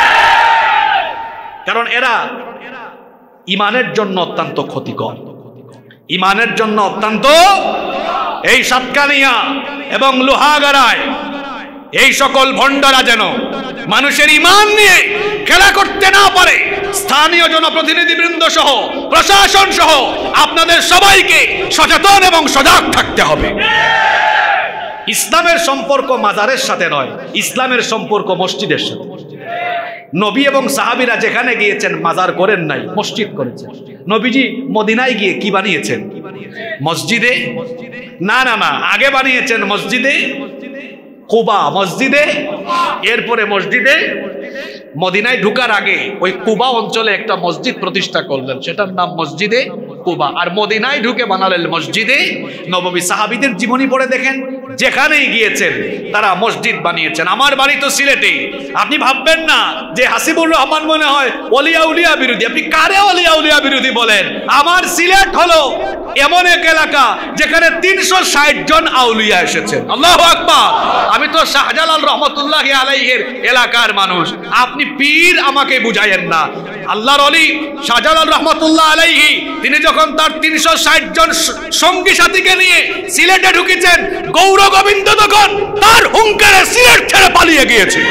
কারণ এরা ঈমানের জন্য অত্যন্ত ক্ষতিকর, ঈমানের জন্য অত্যন্ত। এই সাতকানিয়া এবং লোহাগাড়ায় এই সকল ভণ্ডরা যেন মানুষের ঈমান নিয়ে খেলা করতে না পারে, স্থানীয় জনপ্রতিনিধিবৃন্দ সহ প্রশাসন সহ আপনাদের সবাইকে সচেতন এবং সজাগ থাকতে হবে। ইসলামের সম্পর্ক মাজারের সাথে নয়, ইসলামের সম্পর্ক মসজিদের সাথে। নবী এবং সাহাবীরা যেখানে গিয়েছেন মাজার করেন নাই, মসজিদ করেছেন। নবীজি মদিনায় গিয়ে কি বানিয়েছেন? মসজিদে না না না আগে বানিয়েছেন মসজিদে কুবা, মসজিদে এরপরে মসজিদে মদিনায় ঢুকার আগে ওই কুবা অঞ্চলে একটা মসজিদ প্রতিষ্ঠা করলেন, সেটার নাম মসজিদে কুবা। আর মদিনায় ঢুকে বানালেন মসজিদে নববী। সাহাবীদের জীবনী পড়ে দেখেন, যেখানেই গিয়েছেন তারা মসজিদ বানিয়েছেন। আমার বাড়ি তো সিলেটে, আপনি ভাববেন না যে হাসিবুর রহমান মনে হয় ওলিয়া উলিয়া বিরোধী। আপনি কারে ওলিয়া উলিয়া বিরোধী বলেন? আমার সিলেট হলো এমন এক এলাকা যেখানে তিনশো ষাট জন আউলিয়া এসেছেন। আল্লাহু আকবার। আমি তো শাহজালাল রহমতুল্লাহি আলাইহির এলাকার মানুষ, আপনি পীর আমাকে বুঝাইয়েন না। আল্লাহর ওলি শাহজালাল রহমতুল্লাহ আলাইহি তিনি যখন তার তিনশো ষাট জন সঙ্গী সাথীকে নিয়ে সিলেটে ঢুকেছেন, গৌর গোবিন্দ তখন তার হুঙ্কারে সিলেট ছেড়ে পালিয়ে গিয়েছে।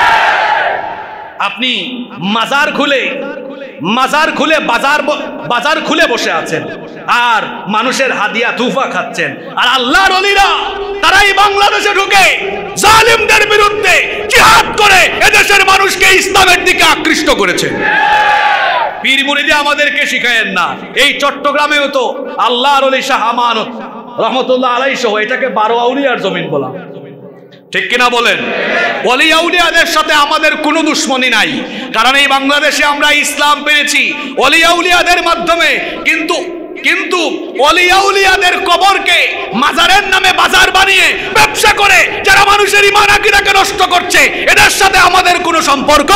আপনি মাজার খুলে মাজার খুলে বাজার বাজার খুলে বসে আছেন আর মানুষের হাদিয়া তুফা খাচ্ছেন। আর আল্লাহর ওলিরা তারাই বাংলাদেশে ঢুকে জালিমদের বিরুদ্ধে জিহাদ করে এদেশের মানুষকে ইসলামের দিকে আকৃষ্ট করেছে। পীর মুরিদি আমাদেরকে শিখায়েন না। এই চট্টগ্রামেও তো আল্লাহর ওলি শাহ আমানত রহমতুল্লাহ আলাইহি সহ এটাকে বারো আউলিয়ার জমিন বলা, ঠিক কিনা বলেন? ওলি আউলিয়াদের সাথে আমাদের কোনো দুশ্মনী নাই, কারণ এই বাংলাদেশে আমরা ইসলাম পেয়েছি ওলি আউলিয়াদের মাধ্যমে। কিন্তু কিন্তু ওলি আউলিয়াদের কবরকে মাজারের নামে বাজার বানিয়ে ব্যবসা করে যারা মানুষের ঈমান আকীদাকে নষ্ট করছে, এদের সাথে আমাদের কোনো সম্পর্ক।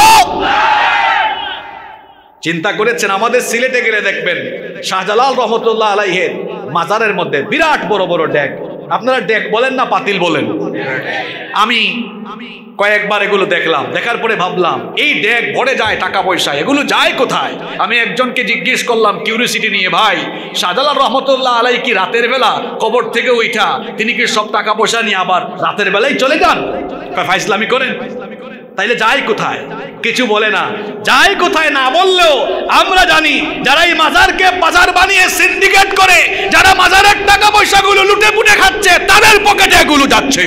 চিন্তা করেছেন? আমাদের সিলেটে গেলে দেখবেন শাহজালাল রহমতুল্লাহ আলাইহির মাজারের মধ্যে বিরাট বড় বড় ডেক। আপনারা ডেক বলেন না পাতিল বলেন? আমি কয়েকবার এগুলো দেখলাম, দেখার পরে ভাবলাম এই ডেক ভরে যায় টাকা পয়সা, এগুলো যায় কোথায়? আমি একজনকে জিজ্ঞেস করলাম কিউরিসিটি নিয়ে, ভাই শাহজালাল রহমতুল্লাহ আলাইহি কি রাতের বেলা কবর থেকে উঠা তিনি কি সব টাকা পয়সা নিয়ে আবার রাতের বেলায় চলে যান? ফাইজলামি করেন? তাইলে যায় কোথায়? কিছু বলে না। যায় কোথায় না বললেও আমরা জানি যারা এই মাজারকে বাজার বানিয়ে সিন্ডিকেট করে যারা মাজারের টাকা পয়সাগুলো লুটে পুটে খাচ্ছে, তাদের পকেটে এগুলো যাচ্ছে।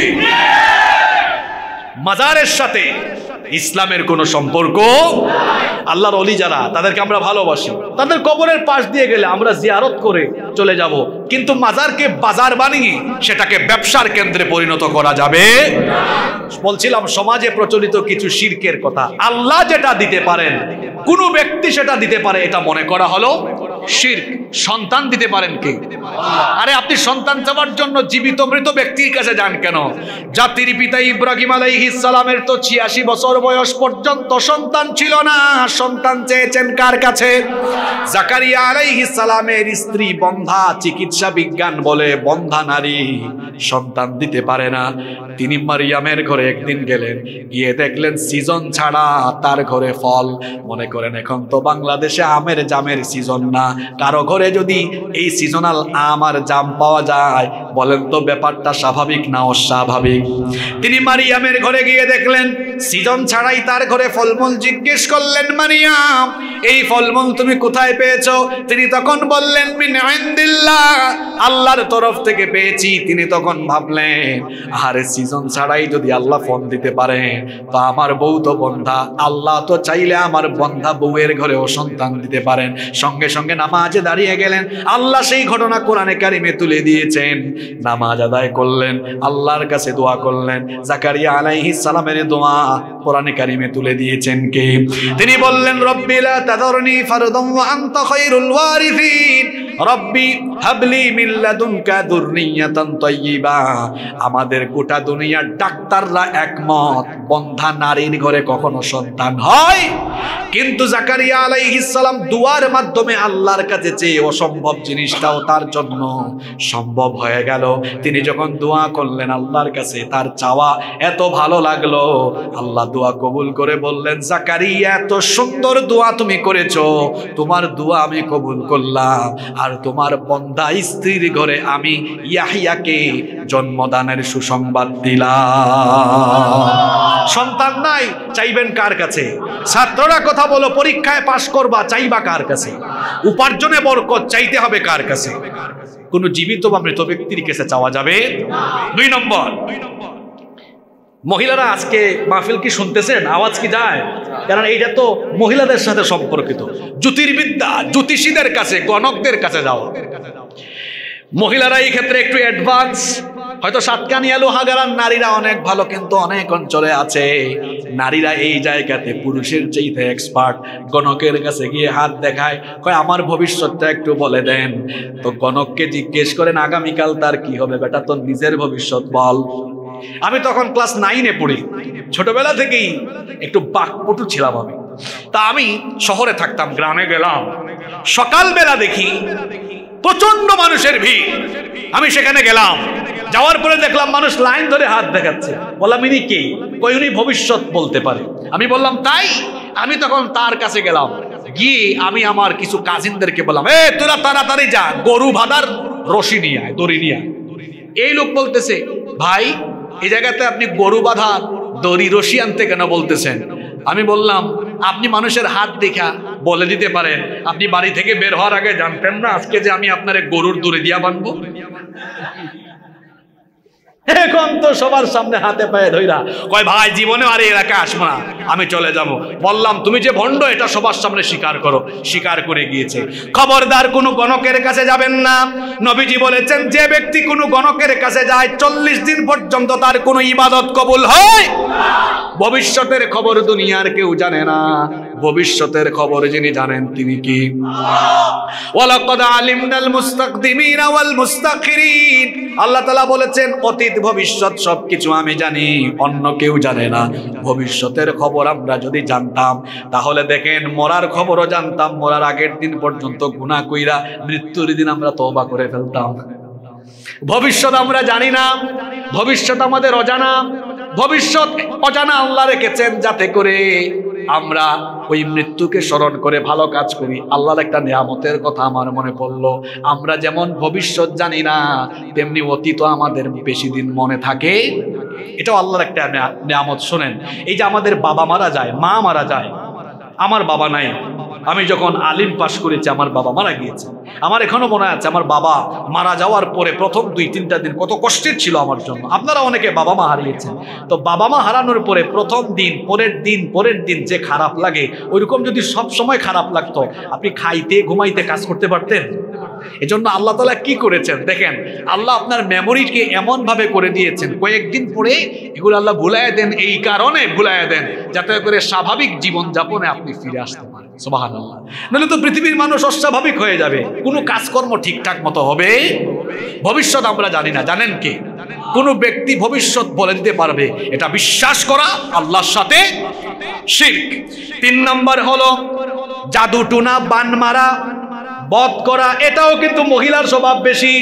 মাজারের সাথে ইসলামের কোনো সম্পর্ক। আল্লাহর ওলি যারা, তাদেরকে আমরা ভালোবাসি, তাদের কবরের পাশ দিয়ে গেলে আমরা জিয়ারত করে চলে যাব, কিন্তু মাজারকে বাজার বানিয়ে সেটাকে ব্যবসার কেন্দ্রে পরিণত করা যাবে। বলছিলাম সমাজে প্রচলিত কিছু শিরকের কথা। আল্লাহ যেটা দিতে পারেন কোনো ব্যক্তি সেটা দিতে পারে, এটা মনে করা হলো শিরক। সন্তান দিতে পারেন কে? আরে আপনি সন্তান চাওয়ার জন্য জীবিত মৃত ব্যক্তির কাছে যান কেন? জাতির পিতা ইব্রাহিম আলাইহিস সালামের তো ছিয়াশি বছর বয়স পর্যন্ত সন্তান ছিল না। সন্তান চেয়েছেন কার কাছে? জাকারিয়া আলাইহিস সালামের স্ত্রী বন্ধা, চিকিৎসা বিজ্ঞান বলে বন্ধা নারী সন্তান দিতে পারে না। তিনি মারিয়ামের ঘরে একদিন গেলেন, গিয়ে দেখলেন সিজন ছাড়া তার ঘরে ফল। মনে করেন এখন তো বাংলাদেশে আমের জামের সিজন না, কারো ঘরে যদি এই সিজনাল আম আর জাম পাওয়া যায়, বলেন তো ব্যাপারটা স্বাভাবিক না অস্বাভাবিক? তিনি মারিয়ামের ঘরে গিয়ে দেখলেন সিজন ছাড়াই তার ঘরে ফলমূল। জিজ্ঞেস করলেন, মারিয়াম এই ফলমূল তুমি কোথায় পেয়েছো? তিনি তখন বললেন মিন ইনদিল্লাহ, আল্লাহর তরফ থেকে পেয়েছি। তিনি তখন ভাবলেন, আরে সিজন ছাড়াই যদি আল্লাহ ফল দিতে পারে তো আমার বউ তো বন্ধা, আল্লাহ তো চাইলে আমার বন্ধা বউয়ের ঘরেও সন্তান দিতে পারেন। সঙ্গে সঙ্গে নামাজে দাঁড়িয়ে গেলেন। আল্লাহ সেই ঘটনা কোরআনে কারিমে তুলে দিয়েছেন। নামাজ আদায় করলেন, আল্লাহর কাছে দোয়া করলেন। জাকারিয়া আলাইহিস সালামের দোয়া কোরআনে কারিমে তুলে দিয়েছেন কে? তিনি বললেন, রব্বি লা তাযরনি ফারদান ওয়া আনতা খায়রুল ওয়ারিসিন, রব্বি হাবলি মিন লাদুনকা যুররিয়াতান তাইয়্যিবা। আমাদের গোটা দুনিয়ার ডাক্তাররা একমত, বন্ধা নারীর ঘরে কখনো সন্তান হয়। কিন্তু জাকারিয়া আলাইহিস সালাম দুয়ার মাধ্যমে আল্লাহর কাছে চেয়ে অসম্ভব জিনিসটাও তার জন্য সম্ভব হয়ে গেল। তিনি যখন দোয়া করলেন আল্লাহর কাছে, তার চাওয়া এত ভালো লাগলো, আল্লাহ দোয়া কবুল করে বললেন, জাকারিয়া এত সুন্দর দোয়া তুমি করেছো, তোমার দোয়া আমি কবুল করলাম, আর তোমার বন্ধা স্ত্রীর ঘরে আমি ইয়াহিয়াকে জন্মদানের সুসংবাদ দিলাম। সন্তান নাই, চাইবেন কার কাছে? ছাত্ররা কথা বলো, পরীক্ষায় পাশ করবা, চাইবা কার কাছে? উপার্জনে বরকত চাইতে হবে কার কাছে? কোন জীবিত বা মৃত ব্যক্তির কাছে চাওয়া যাবে? দুই নম্বর, মহিলারা আজকে মাহফিল কি শুনতেছেন? আওয়াজ কি যায়? কারণ এইটা তো মহিলাদের সাথে সম্পর্কিত। জ্যোতির্বিদ্যা, জ্যোতিষীদের কাছে, গণকদের কাছে যাওয়া। মহিলারা এই ক্ষেত্রে একটু অ্যাডভান্স। হয়তো সাতকানিয়া লোহাগাড়ার নারীরা অনেক ভালো, কিন্তু অনেক অঞ্চলে আছে নারীরা এই জায়গাতে পুরুষের চাইতে এক্সপার্ট। গণকের কাছে গিয়ে হাত দেখায়, কয় আমার ভবিষ্যৎটা একটু বলে দেন। তো গণককে জিজ্ঞেস করেন, আগামীকাল তার কি হবে? বেটা তোর নিজের ভবিষ্যৎ বল। আমি তখন ক্লাস নাইনে পড়ি, ছোটবেলা থেকেই একটু বাকপটু ছিলাম আমি। তা আমি শহরে থাকতাম, গ্রামে গেলাম, সকালবেলা দেখি প্রচন্ড মানুষের ভিড়। আমি সেখানে গেলাম, যাওয়ার পরে দেখলাম মানুষ লাইন ধরে হাত দেখাচ্ছে। বললাম ইনি কে? কই উনি ভবিষ্যৎ বলতে পারে। আমি বললাম তাই? আমি তখন তার কাছে গেলাম, গিয়ে আমি আমার কিছু কাজিনদেরকে বললাম, এ তোরা তাড়াতাড়ি যা, গরু বাঁধার রশি নিয়ে আয়, দড়ি নিয়ে আয়। এই লোক বলতেছে, ভাই এই জায়গাতে আপনি গরু বাঁধার দড়ি রশি আনতে কেন বলতেছেন? আমি বললাম, আপনি মানুষের হাত দেখা বলে দিতে পারেন, আপনি বাড়ি থেকে বের হওয়ার আগে জানতেন না আজকে যে আমি আপনার গরুর দড়ি দিয়া বাঁধবো? এখন তো সবার সামনে হাতে পায়ে ধইরা কয়, ভাই জীবনে আর এই এলাকায় আসবো না, আমি চলে যাব। বললাম তুমি যে ভণ্ড এটা সবার সামনে স্বীকার করো। স্বীকার করে গিয়েছে। খবরদার কোনো গণকের কাছে যাবেন না। নবীজি বলেছেন, যে ব্যক্তি কোনো গণকের কাছে যায় চল্লিশ দিন পর্যন্ত তার কোনো ইবাদত কবুল হয়। ভবিষ্যতের খবর দুনিয়ার কেউ জানে না, ভবিষ্যতের খবর যিনি জানেন তিনি কি? ওয়ালাকাদ আলিমনাল মুস্তাকদিমিনা ওয়াল মুস্তাখিরিন। আল্লাহ তাআলা বলেছেন, অতীত ভবিষ্যৎ সবকিছু আমি জানি, অন্য কেউ জানে না। ভবিষ্যতের খবর আমরা যদি জানতাম তাহলে দেখেন মরার খবরও জানতাম, মরার আগের দিন পর্যন্ত গুনাহ কইরা মৃত্যুর দিন আমরা তওবা করে ফেলতাম। ভবিষ্যৎ আমরা জানি না, ভবিষ্যৎ আমাদের অজানা। ভবিষ্যৎ অজানা আল্লাহ রেখেছেন যাতে করে আমরা ওই মৃত্যুকে স্মরণ করে ভালো কাজ করি। আল্লাহর একটা নিয়ামতের কথা আমার মনে পড়লো, আমরা যেমন ভবিষ্যৎ জানি না তেমনি অতীত আমাদের বেশি দিন মনে থাকে। এটাও আল্লাহর একটা নিয়ামত। শোনেন, এই যে আমাদের বাবা মারা যায়, মা মারা যায়, আমার বাবা নাই। আমি যখন আলিম পাশ করেছি আমার বাবা মারা গিয়েছে। আমার এখনো মনে আছে আমার বাবা মারা যাওয়ার পরে প্রথম দুই তিনটা দিন কত কষ্টের ছিল আমার জন্য। আপনারা অনেকে বাবা মা হারিয়েছেন, তো বাবা মা হারানোর পরে প্রথম দিন, পরের দিন, পরের দিন যে খারাপ লাগে, ওইরকম যদি সব সময় খারাপ লাগতো আপনি খাইতে ঘুমাইতে কাজ করতে পারতেন? এজন্য আল্লাহ তাআলা কি করেছেন দেখেন, আল্লাহ আপনার মেমোরিকে এমন ভাবে করে দিয়েছেন, কয়েকদিন পরে এগুলো আল্লাহ ভুলাইয়া দেন। এই কারণে ভুলাইয়া দেন যাতে করে স্বাভাবিক জীবন যাপনে আপনি ফিরে আসতে পারেন। সুবহানাল্লাহ। নাহলে তো পৃথিবীর মানুষ অস্বাভাবিক হয়ে যাবে, কোনো কাজকর্ম ঠিকঠাক মতো হবে। ভবিষ্যৎ আমরা জানি না, জানেন কে? কোন ব্যক্তি ভবিষ্যৎ বলে দিতে পারবে, এটা বিশ্বাস করা আল্লাহর সাথে শিরক। তিন নম্বর হলো জাদু টুনা, বান মারা, বধ করা। এটাও কিন্তু মহিলার স্বভাব বেশি।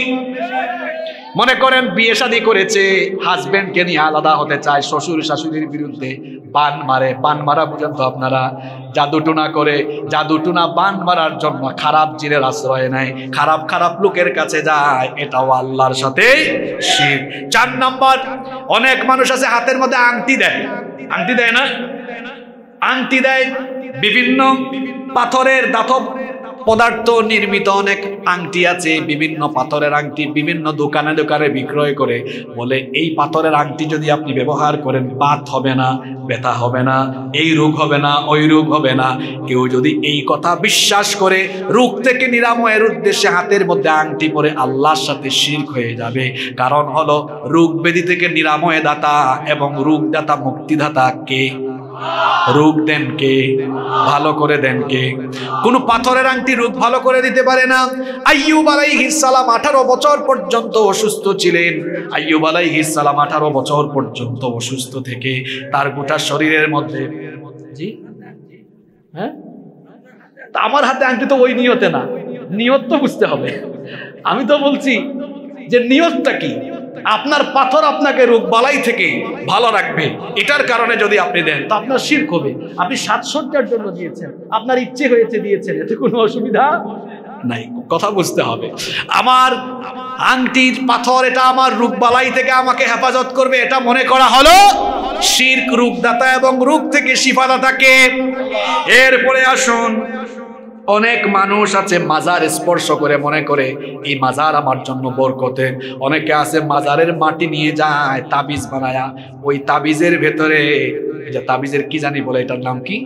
মনে করেন বিয়ে শাদী করেছে, হাজবেন্ডকে নিয়ে আলাদা হতে চায়, শ্বশুর শাশুড়ির বিরুদ্ধে বান মারে। বান মারা বুঝেন তো আপনারা? জাদু টুনা করে। জাদু টুনা বান মারার জন্য খারাপ জিনের আশ্রয় নেয়, খারাপ খারাপ লোকের কাছে যায়, এটাও আল্লাহর সাথে শিরক। চার নাম্বার, অনেক মানুষ আছে হাতের মধ্যে আংটি দেয়। আংটি দেয় না? আংটি দেয়, বিভিন্ন পাথরের ধাতব পদার্থ নির্মিত অনেক আংটি আছে, বিভিন্ন পাথরের আংটি বিভিন্ন দোকানে দোকানে বিক্রয় করে, বলে এই পাথরের আংটি যদি আপনি ব্যবহার করেন বাত হবে না, ব্যথা হবে না, এই রোগ হবে না, ওই রোগ হবে না। কেউ যদি এই কথা বিশ্বাস করে রোগ থেকে নিরাময়ের উদ্দেশ্যে হাতের মধ্যে আংটি পরে আল্লাহর সাথে শিরক হয়ে যাবে। কারণ হলো রোগ ব্যাধি থেকে নিরাময় দাতা এবং রোগদাতা মুক্তিদাতা কে? রোগ দেন কে? ভালো করে দেন কে? কোন পাথরের আংটি রোগ ভালো করে দিতে পারে না। আইয়ুব আলাইহিস সালাম আঠারো বছর পর্যন্ত অসুস্থ ছিলেন। আইয়ুব আলাইহিস সালাম আঠারো বছর পর্যন্ত অসুস্থ থেকে তার গোটা শরীরের মধ্যে, জি হ্যাঁ, তা আমার হাতে আংটি তো ওই নিয়তে না, নিয়ত তো বুঝতে হবে। আমি তো বলছি যে নিয়তটা কি? আপনার পাথর আপনাকে রোগ বালাই থেকে ভালো রাখবে, এটার কারণে যদি আপনি দেন তো আপনার শিরক হবে। আপনি সাজসজ্জার জন্য দিয়েছেন, আপনার ইচ্ছে হয়েছে দিয়েছেন, এতে কোনো অসুবিধা নাই। কথা বুঝতে হবে। আমার আংটির পাথর এটা আমার রোগ বালাই থেকে আমাকে হেফাজত করবে, এটা মনে করা হলো শিরক। রোগদাতা এবং রোগ থেকে শিফাদাতাকে। এরপরে আসুন, অনেক মানুষ আছে মাজার স্পর্শ করে মনে করে এই মাজার আমার জন্য বরকতের। অনেকে আছে মাজারের মাটি নিয়ে যায় তাবিজ বানায়া, ওই তাবিজের ভেতরে যে তাবিজের কি জানি বলে, এটার নাম কি?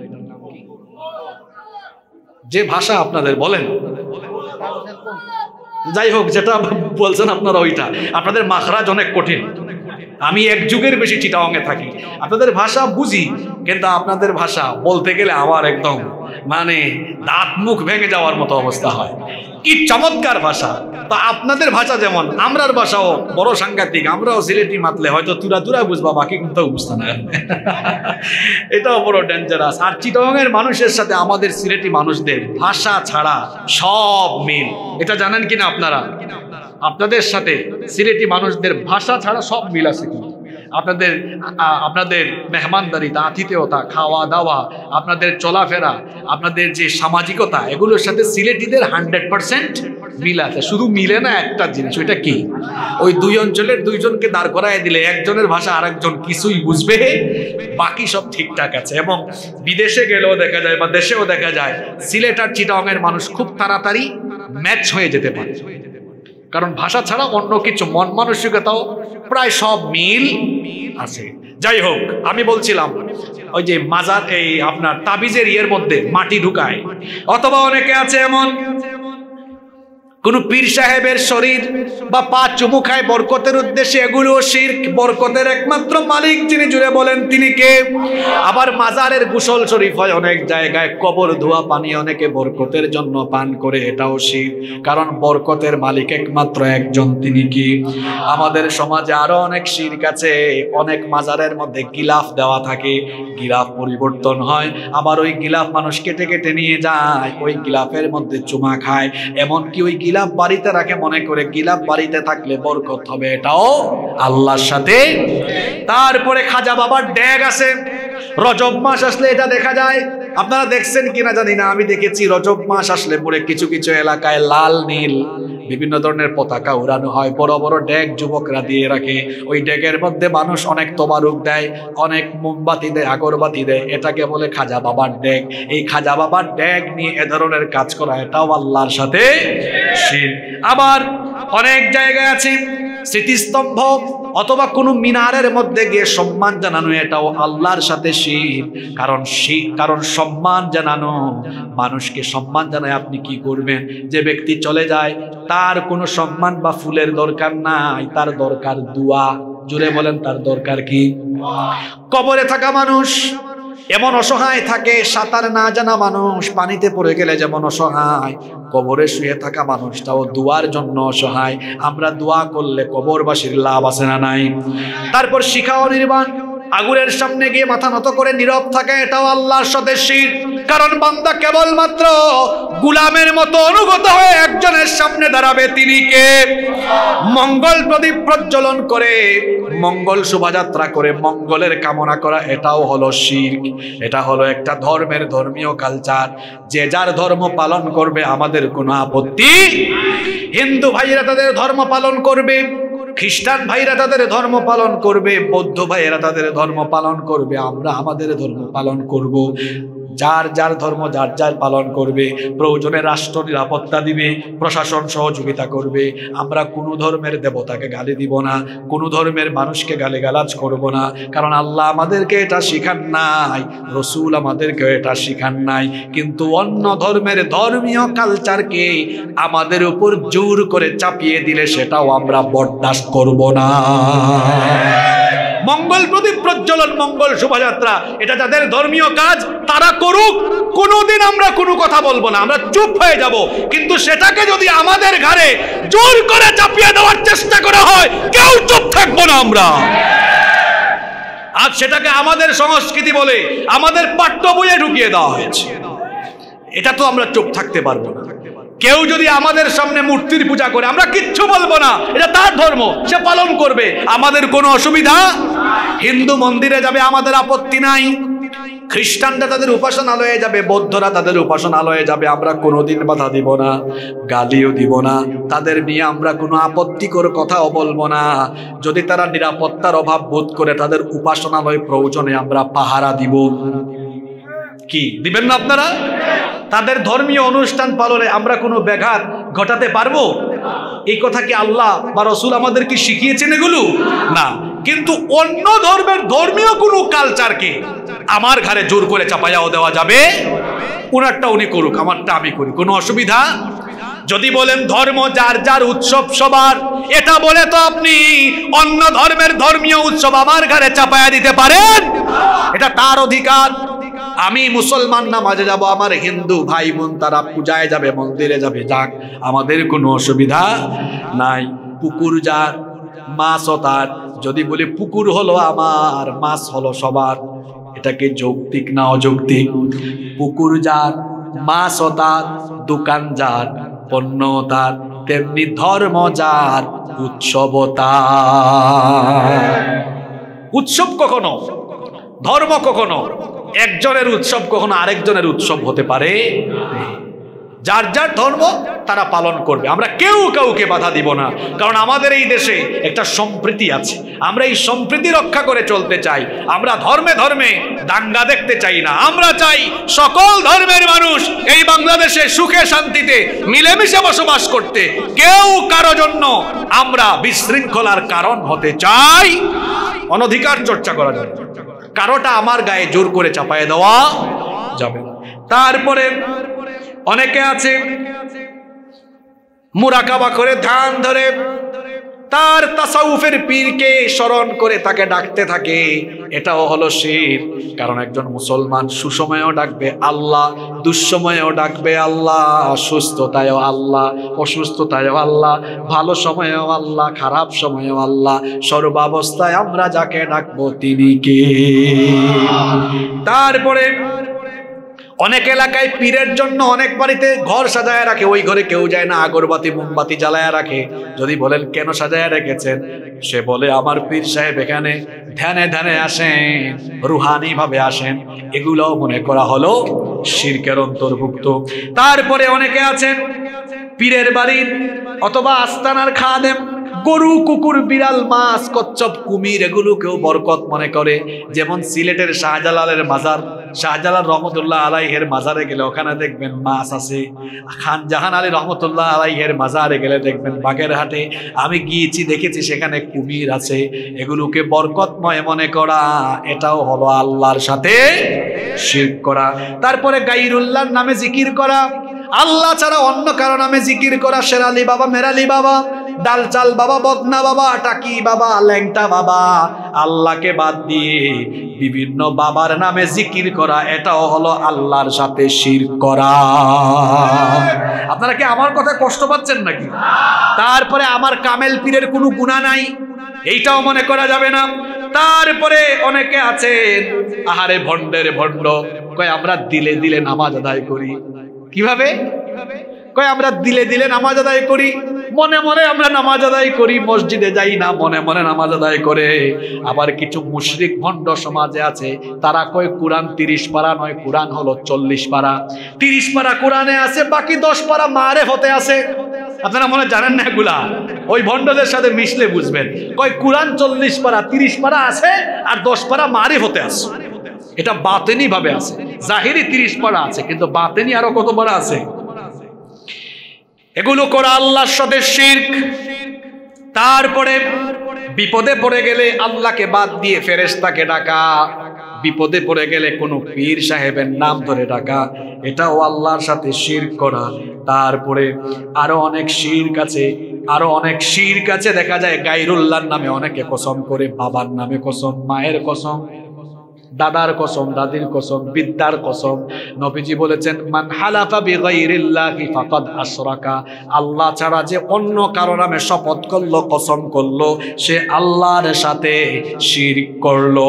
যে ভাষা আপনাদের বলেন, যাই হোক যেটা বলছেন আপনারা ওইটা, আপনাদের মাখরাজ অনেক কঠিন। আমি এক যুগের বেশি চিটাগাংয়ে থাকি, আপনাদের ভাষা বুঝি, কিন্তু আপনাদের ভাষা বলতে গেলে আমার একদম মানে দাঁত মুখ ভেঙে যাওয়ার মতো অবস্থা হয়। কি চমৎকার ভাষা! তা আপনাদের ভাষা যেমন, আমরার ভাষাও বড় সাংঘাতিক। আমরাও সিলেটি মাতলে হয়তো তুরা তুরা বুঝবা, বাকি কিন্তু বুঝতে না। এটাও বড় ডেঞ্জারাস। আর চিটাগাংয়ের মানুষের সাথে আমাদের সিলেটি মানুষদের ভাষা ছাড়া সব মিল, এটা জানেন কিনা আপনারা? আপনাদের সাথে সিলেটি মানুষদের ভাষা ছাড়া সব মিল আছে কিন্তু। আপনাদের আপনাদের মেহমানদারিতা, আতিথেয়তা, খাওয়া দাওয়া, আপনাদের চলাফেরা, আপনাদের যে সামাজিকতা, এগুলোর সাথে সিলেটিদের হান্ড্রেড পার্সেন্ট মিল আছে। শুধু মিলে না একটা জিনিস, ওইটা কি? ওই দুই অঞ্চলের দুইজনকে দাঁড় করায় দিলে একজনের ভাষা আরেকজন কিছুই বুঝবে, বাকি সব ঠিকঠাক আছে। এবং বিদেশে গেলেও দেখা যায় বা দেশেও দেখা যায় সিলেট আর চিটাগাংয়ের মানুষ খুব তাড়াতাড়ি ম্যাচ হয়ে যেতে পারে, কারণ ভাষা ছাড়া অন্য কিছু মন মানসিকতাও প্রায় সব মিল আছে। যাই হোক, আমি বলছিলাম ওই যে মাজার, এই আপনার তাবিজের ইয়ের মধ্যে মাটি ঢুকায়, অথবা অনেকে আছে এমন কোন পীর সাহেবের শরীর বা পা চুমু খায় বরকতের উদ্দেশ্যে, এগুলো শিরক। বরকতের একমাত্র মালিক যিনি, জুড়ে বলেন তিনি কে? আবার মাজারের গোসল শরীফ হয় অনেক জায়গায়, কবর ধোয়া পানি অনেকে বরকতের জন্য পান করে, এটাও শিরক। কারণ বরকতের মালিক একমাত্র একজন, তিনি কি? আমাদের সমাজে আরো অনেক শিরক আছে। অনেক মাজারের মধ্যে গিলাফ দেওয়া থাকে, গিলাফ পরিবর্তন হয়, আবার ওই গিলাফ মানুষ কেটে কেটে নিয়ে যায়, ওই গিলাফের মধ্যে চুমা খায়। এমনকি ওই গিলাফ বাড়িতে রাখে মনে করে গিলাফ বাড়িতে থাকলে বরকত হবে, এটাও আল্লাহর সাথে। তারপরে খাজা বাবার ড্যাগ আছে, রজব মাস আসলে এটা দেখা যায়। আপনারা দেখছেন কিনা জানি না, আমি দেখেছি রজব মাস আসলে পরে কিছু কিছু এলাকায় লাল নীল বিভিন্ন ধরনের পতাকা উড়ানো হয়, বড় বড় ড্যাগ যুবকরা দিয়ে রাখে। ওই ড্যাগের মধ্যে মানুষ অনেক তোবারুক দেয়, অনেক মোমবাতি দেয়, আগরবাতি দেয়, এটাকে বলে খাজা বাবার ড্যাগ। এই খাজা বাবার ড্যাগ নিয়ে এ ধরনের কাজ করা, এটাও আল্লাহর সাথে শিরক। আবার অনেক জায়গায় আছে স্মৃতিস্তম্ভ অথবা কোনো মিনারের মধ্যে গিয়ে সম্মান জানানো, এটাও আল্লাহর সাথে শিরক। কারণ কারণ সম্মান জানানো, মানুষকে সম্মান জানায় আপনি কি করবেন? যে ব্যক্তি চলে যায় তার কোনো সম্মান বা ফুলের দরকার নাই, তার দরকার দোয়া। জুড়ে বলেন, তার দরকার কি? কবরে থাকা মানুষ এমন অসহায় থাকে, সাঁতার না জানা মানুষ পানিতে পড়ে গেলে যেমন অসহায়, কবরে শুয়ে থাকা মানুষটাও দোয়ার জন্য অসহায়। আমরা দোয়া করলে কবরবাসীর লাভ আছে না নাই? তারপর শিখা ও নির্বাণ, আগুনের সামনে গিয়ে মাথা নত করে নীরব থাকে, এটাও আল্লাহর সাথে শিরক। কারণ বান্দা কেবলমাত্র গোলামের মতো অনুগত হয়ে একজনের সামনে দাঁড়াবে, তিনি কে? মঙ্গল প্রদীপ প্রজ্বলন করে, মঙ্গল শোভাযাত্রা করে মঙ্গলের কামনা করা, এটাও হলো শিরক। এটা হলো একটা ধর্মের ধর্মীয় কালচার। যে যার ধর্ম পালন করবে, আমাদের কোনো আপত্তি। হিন্দু ভাইরা তাদের ধর্ম পালন করবে, খ্রিস্টান ভাইরা তাদের ধর্ম পালন করবে, বৌদ্ধ ভাইরা তাদের ধর্ম পালন করবে, আমরা আমাদের ধর্ম পালন করব। যার যার ধর্ম যার যার পালন করবে, প্রয়োজনে রাষ্ট্র নিরাপত্তা দিবে, প্রশাসন সহযোগিতা করবে। আমরা কোনো ধর্মের দেবতাকে গালি দিব না, কোনো ধর্মের মানুষকে গালিগালাজ করব না, কারণ আল্লাহ আমাদেরকে এটা শিখান নাই, রসুল আমাদেরকে এটা শিখান নাই। কিন্তু অন্য ধর্মের ধর্মীয় কালচারকে আমাদের উপর জোর করে চাপিয়ে দিলে সেটাও আমরা বরদাস্ত করব না। মঙ্গল প্রদীপ প্রজ্বলন, মঙ্গল শোভাযাত্রা, এটা যাদের ধর্মীয় কাজ তারা করুক, কোনোদিন আমরা কোনো কথা বলবো না, আমরা চুপ হয়ে যাব। কিন্তু সেটাকে যদি আমাদের ঘাড়ে জোর করে চাপিয়ে দেওয়ার চেষ্টা করা হয়, কেউ চুপ থাকবো না আমরা। আজ সেটাকে আমাদের সংস্কৃতি বলে আমাদের পাঠ্য বইয়ে ঢুকিয়ে দেওয়া হয়েছে, এটা তো আমরা চুপ থাকতে পারবো না। কেউ যদি আমাদের সামনে মূর্তির পূজা করে, আমরা কিচ্ছু বলবো না, এটা তার ধর্ম, সে পালন করবে, আমাদের কোনো অসুবিধা। হিন্দু মন্দিরে যাবে, আমাদের আপত্তি নাই। খ্রিস্টানরা তাদের উপাসনালয়ে যাবে, বৌদ্ধরা তাদের উপাসনালয়ে যাবে, আমরা কোনোদিন বাধা দিব না, গালিও দিব না, তাদের নিয়ে আমরা কোনো আপত্তিকর কথাও বলবো না। যদি তারা নিরাপত্তার অভাব বোধ করে তাদের উপাসনালয় প্রয়োজনে আমরা পাহারা দিব। কি দিবেন না আপনারা? তাদের ধর্মীয় অনুষ্ঠান পালনে আমরা কোনো ব্যাঘাত ঘটাতে পারবো? এই কথা কি আল্লাহ বা রসুল আমাদেরকে শিখিয়েছেন এগুলো? না। কিন্তু অন্য ধর্মের ধর্মীয় কোনো কালচারকে আমার ঘাড়ে জোর করে চাপাইয়াও দেওয়া যাবে? ওনারটা উনি করুক, আমারটা আমি করি, কোনো অসুবিধা? যদি বলেন ধর্ম যার যার, উৎসব সবার, এটা বলে তো আপনি অন্য ধর্মের ধর্মীয় উৎসব আমার ঘাড়ে চাপাইয়া দিতে পারেন? এটা তার অধিকার। আমি মুসলমান নামাজে যাব, আমার হিন্দু ভাই বোন তারা পূজায় যাবে, মন্দিরে যাবে, যাক, আমাদের কোনো অসুবিধা নাই। পুকুর যার, মাছও তার। যদি বলি পুকুর হলো আমার, মাছ হলো সবার, এটাকে যৌক্তিক না অযৌক্তিক? পুকুর যার, মাছও তার, দোকান যার, পণ্য তার, তেমনি ধর্ম যার, উৎসব তার। উৎসব কখনো, ধর্ম কখনো একজনের উৎসব কখনো আরেকজনের উৎসব হতে পারে? যার যার ধর্ম তারা পালন করবে, আমরা কেউ কাউকে বাধা দিব না। কারণ আমাদের এই দেশে একটা সম্প্রীতি আছে, আমরা এই সম্প্রীতি রক্ষা করে চলতে চাই। আমরা ধর্মে ধর্মে দাঙ্গা দেখতে চাই না, আমরা চাই সকল ধর্মের মানুষ এই বাংলাদেশে সুখে শান্তিতে মিলেমিশে বসবাস করতে। কেউ কারো জন্য আমরা বিশৃঙ্খলার কারণ হতে চাই, অনধিকার চর্চা করা যাবে, কারোটা আমার গায়ে জোর করে চাপায়ে দেওয়া যাবে না। তারপরে অনেকে আছে মুরাকাবা করে ধ্যান ধরে, তার তাসাউফের পীরকে স্মরণ করে তাকে ডাকতে থাকে, এটাও হলো শিরক। কারণ একজন মুসলমান সুসময়েও ডাকবে আল্লাহ, দুঃসময়েও ডাকবে আল্লাহ, সুস্থতায়ও আল্লাহ, অসুস্থতায়ও আল্লাহ, ভালো সময়েও আল্লাহ, খারাপ সময়েও আল্লাহ, সর্বাবস্থায় আমরা যাকে ডাকবো তিনি কে? তারপরে অনেক এলাকায় পীরের জন্য অনেক বাড়িতে ঘর সাজায় রাখে, ওই ঘরে কেউ যায় না, আগরবাতি মোমবাতি জ্বালায় রাখে। যদি বলেন কেন সাজায় রেখেছেন, সে বলে আমার পীর সাহেব এখানে ধ্যানে ধ্যানে আসেন, রুহানি ভাবে আসেন। এগুলোও মনে করা হলো শিরকের অন্তর্ভুক্ত। তারপরে অনেকে আছেন পীরের বাড়ির অথবা আস্তানার খাদেম, গরু কুকুর বিড়াল মাছ কচ্ছপ কুমির এগুলোকেও বরকত মনে করে। যেমন সিলেটের শাহজালালের মাজার, শাহজালাল রহমতুল্লাহ আলাইহের মাজারে গেলে ওখানে দেখবেন মাছ আছে। খান জাহান আলী রহমতুল্লাহ আলাইহের মাজারে গেলে দেখবেন বাগেরহাটে, আমি গিয়েছি দেখেছি সেখানে কুমির আছে। এগুলোকে বরকতময় মনে করা, এটাও হলো আল্লাহর সাথে শিরক করা। তারপরে গায়রুল্লাহর নামে জিকির করা, আল্লাহ ছাড়া অন্য কারো নামে জিকির করা, শেরালি বাবা, মেরালি বাবা, ডালচাল বাবা, বদনা বাবা, টাকি বাবা, ল্যাংটা বাবা, আল্লাহকে বাদ দিয়ে বিভিন্ন বাবার নামে জিকির করা, এটাও হলো আল্লাহর সাথে শিরক করা। আপনারা কি আমার কথা কষ্ট পাচ্ছেন নাকি? তারপরে আমার কামেল পীরের কোনো গুনাহ নাই, এইটাও মনে করা যাবে না। তারপরে অনেকে আছেন আহারে ভণ্ডের ভণ্ড, কয় আমরা দিলে দিলে নামাজ আদায় করি। কিভাবে? কয় আমরা দিলে দিলে নামাজ আদায় করি, মনে মনে আমরা নামাজ আদায় করি, মসজিদে যাই না, মনে মনে নামাজ আদায় করে। আবার কিছু মুশরিক ভণ্ড সমাজে আছে, তারা কয় কোরআন তিরিশ পারা নয়, কোরআন হলো চল্লিশ পারা। তিরিশ পারা কোরআনে আছে, বাকি দশ পারা মারেফতে আছে। আপনারা মনে জানেন না এগুলা? ওই ভণ্ডদের সাথে মিশলে বুঝবেন। কয় কোরআন চল্লিশ পারা, তিরিশ পারা আছে, আর দশ পারা মারেফতে আছে। এটা বাতিনি ভাবে আছে। জাহিরি তিরিশ পারা আছে, কিন্তু বাতেনি আরো কত পারা আছে। এগুলো করা আল্লাহর সাথে শিরক। তারপরে বিপদে পড়ে গেলে আল্লাহকে বাদ দিয়ে ফেরেশতাকে ডাকা, বিপদে পড়ে গেলে কোনো পীর সাহেবের নাম ধরে ডাকা, এটাও আল্লাহর সাথে শিরক করা। তারপরে আরো অনেক শিরক আছে, আরো অনেক শিরক আছে। দেখা যায় গায়রুল্লাহর নামে অনেকে কসম করে, বাবার নামে কসম, মায়ের কসম, দাদার কসম, দাদির কসম, বিদ্যার কসম। নবীজি বলেছেন, মান হালাফা বিগাইরিল্লাহি ফাকাদ আশরাকা, আল্লাহ ছাড়া যে অন্য কারো নামে শপথ করলো, কসম করলো, সে আল্লাহর সাথে শিরক করলো।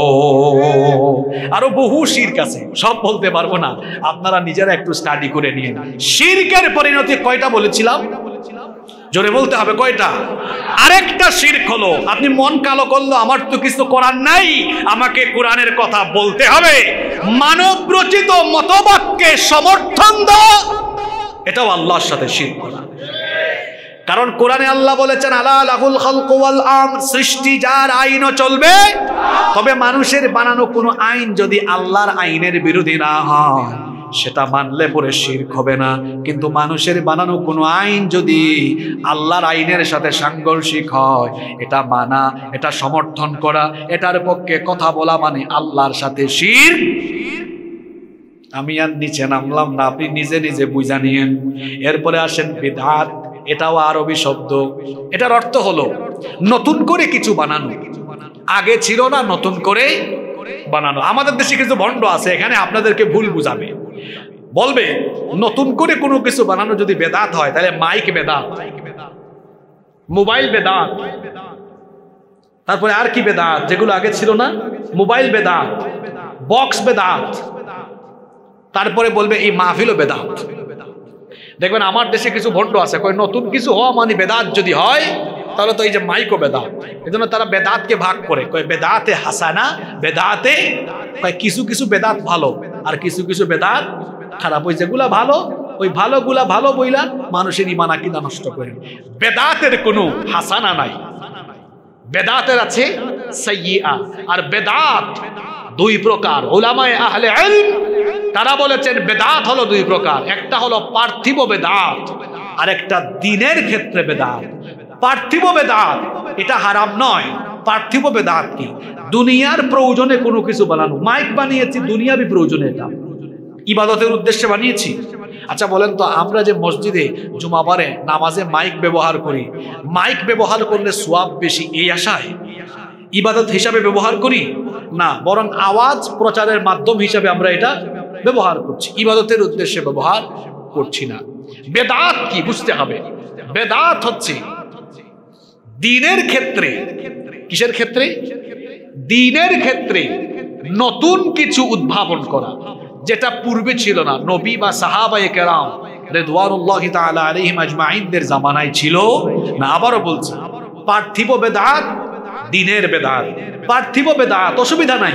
আরো বহু শিরক আছে, সব বলতে পারবো না, আপনারা নিজেরা একটু স্টাডি করে নিন। শিরকের পরিণতি কয়টা বলেছিলাম? জোরে বলতে হবে, কয়টা? আরেকটা শিরক হলো, আপনি মন কালো করলো, আমার তো কিছু করার নাই, আমাকে কোরআনের কথা বলতে হবে, মানব রচিত মতবাক্যে সমর্থন দাও, এটাও আল্লাহর সাথে শিরক করা। কারণ কোরআনে আল্লাহ বলেছেন, আলা লাহুল খালকু ওয়াল আমর, সৃষ্টি যার, আইনও চলবে। তবে মানুষের বানানো কোনো আইন যদি আল্লাহর আইনের বিরোধী না হয়, সেটা মানলে পরে শিরক হবে না। কিন্তু মানুষের বানানো কোনো আইন যদি আল্লাহর আইনের সাথে সাংঘর্ষিক হয়, এটা মানা, এটা সমর্থন করা, এটার পক্ষে কথা বলা মানে আল্লাহর সাথে শিরক। আমি আর নিচে নামলাম না, আপনি নিজে নিজে বুঝা নিয়েন। এরপরে আসেন বিদআত, এটাও আরবি শব্দ। এটার অর্থ হলো নতুন করে কিছু বানানো, আগে ছিল না, নতুন করে বানানো। আমাদের দেশে কিছু ভণ্ড আছে, এখানে আপনাদেরকে ভুল বুঝাবে, বলবে নতুন করে কোনো কিছু বানানো যদি বেদাত হয়, তাহলে মাইক বেদাত, মোবাইল বেদাত, তারপরে আর কি বেদাত যেগুলো আগে ছিল না, মোবাইল বেদাত, বক্স বেদাত, তারপরে বলবে এই মাহফিলও বেদাত। দেখবেন আমার দেশে কিছু ভণ্ড আছে, কই নতুন কিছু হওয়া মানে বেদাত যদি হয়, তাহলে তো এই যে মাইকও বেদাত। এই জন্য তারা বেদাতকে ভাগ করে, কয় বেদাতে হাসানা, বেদাতে, কয় কিছু কিছু বেদাত ভালো আর কিছু কিছু বেদাত খারাপ। ওই যেগুলা ভালো, ওই ভালোগুলা ভালো বইলা মানুষের ঈমান আকীদা নষ্ট করে। বেদাতের কোনো হাসানা নাই, বেদাতের আছে সাইয়্যিআ। আর বেদাত দুই প্রকার, উলামায়ে আহলে ইলম তারা বলেছেন বেদাত হলো দুই প্রকার, একটা হলো পার্থিব বেদাত আর একটা দ্বীনের ক্ষেত্রে বেদাত। পার্থিব বেদাত এটা হারাম নয়। পার্থিব বেদাত কি? দুনিয়ার প্রয়োজনে কোনো কিছু বানানো, মাইক বানিয়েছি দুনিয়াবি প্রয়োজনে, এটা ইবাদতের উদ্দেশ্যে বানিয়েছি। আচ্ছা বলেন তো, আমরা যে মসজিদে জুমাবারে নামাজে মাইক ব্যবহার করি, মাইক ব্যবহার করলে সওয়াব বেশি এই আশায় ইবাদত হিসাবে ব্যবহার করি না, বরং আওয়াজ প্রচারের মাধ্যম হিসাবে আমরা এটা ব্যবহার করছি, ইবাদতের উদ্দেশ্যে ব্যবহার করছি না। বেদাত কি বুঝতে হবে। বেদাত হচ্ছে দ্বীনের ক্ষেত্রে, কিসের ক্ষেত্রে? দ্বীনের ক্ষেত্রে নতুন কিছু উদ্ভাবন করা, যেটা পূর্বে ছিল না। নবী বা সাহাবায়ে কেরাম রিদওয়ানুল্লাহি তাআলা আলাইহিম আজমাইনদের জামানায় ছিল না। আবারও বলছি, পার্থিব বেদাত, দ্বীনের বেদাত। পার্থিব বেদাত অসুবিধা নাই,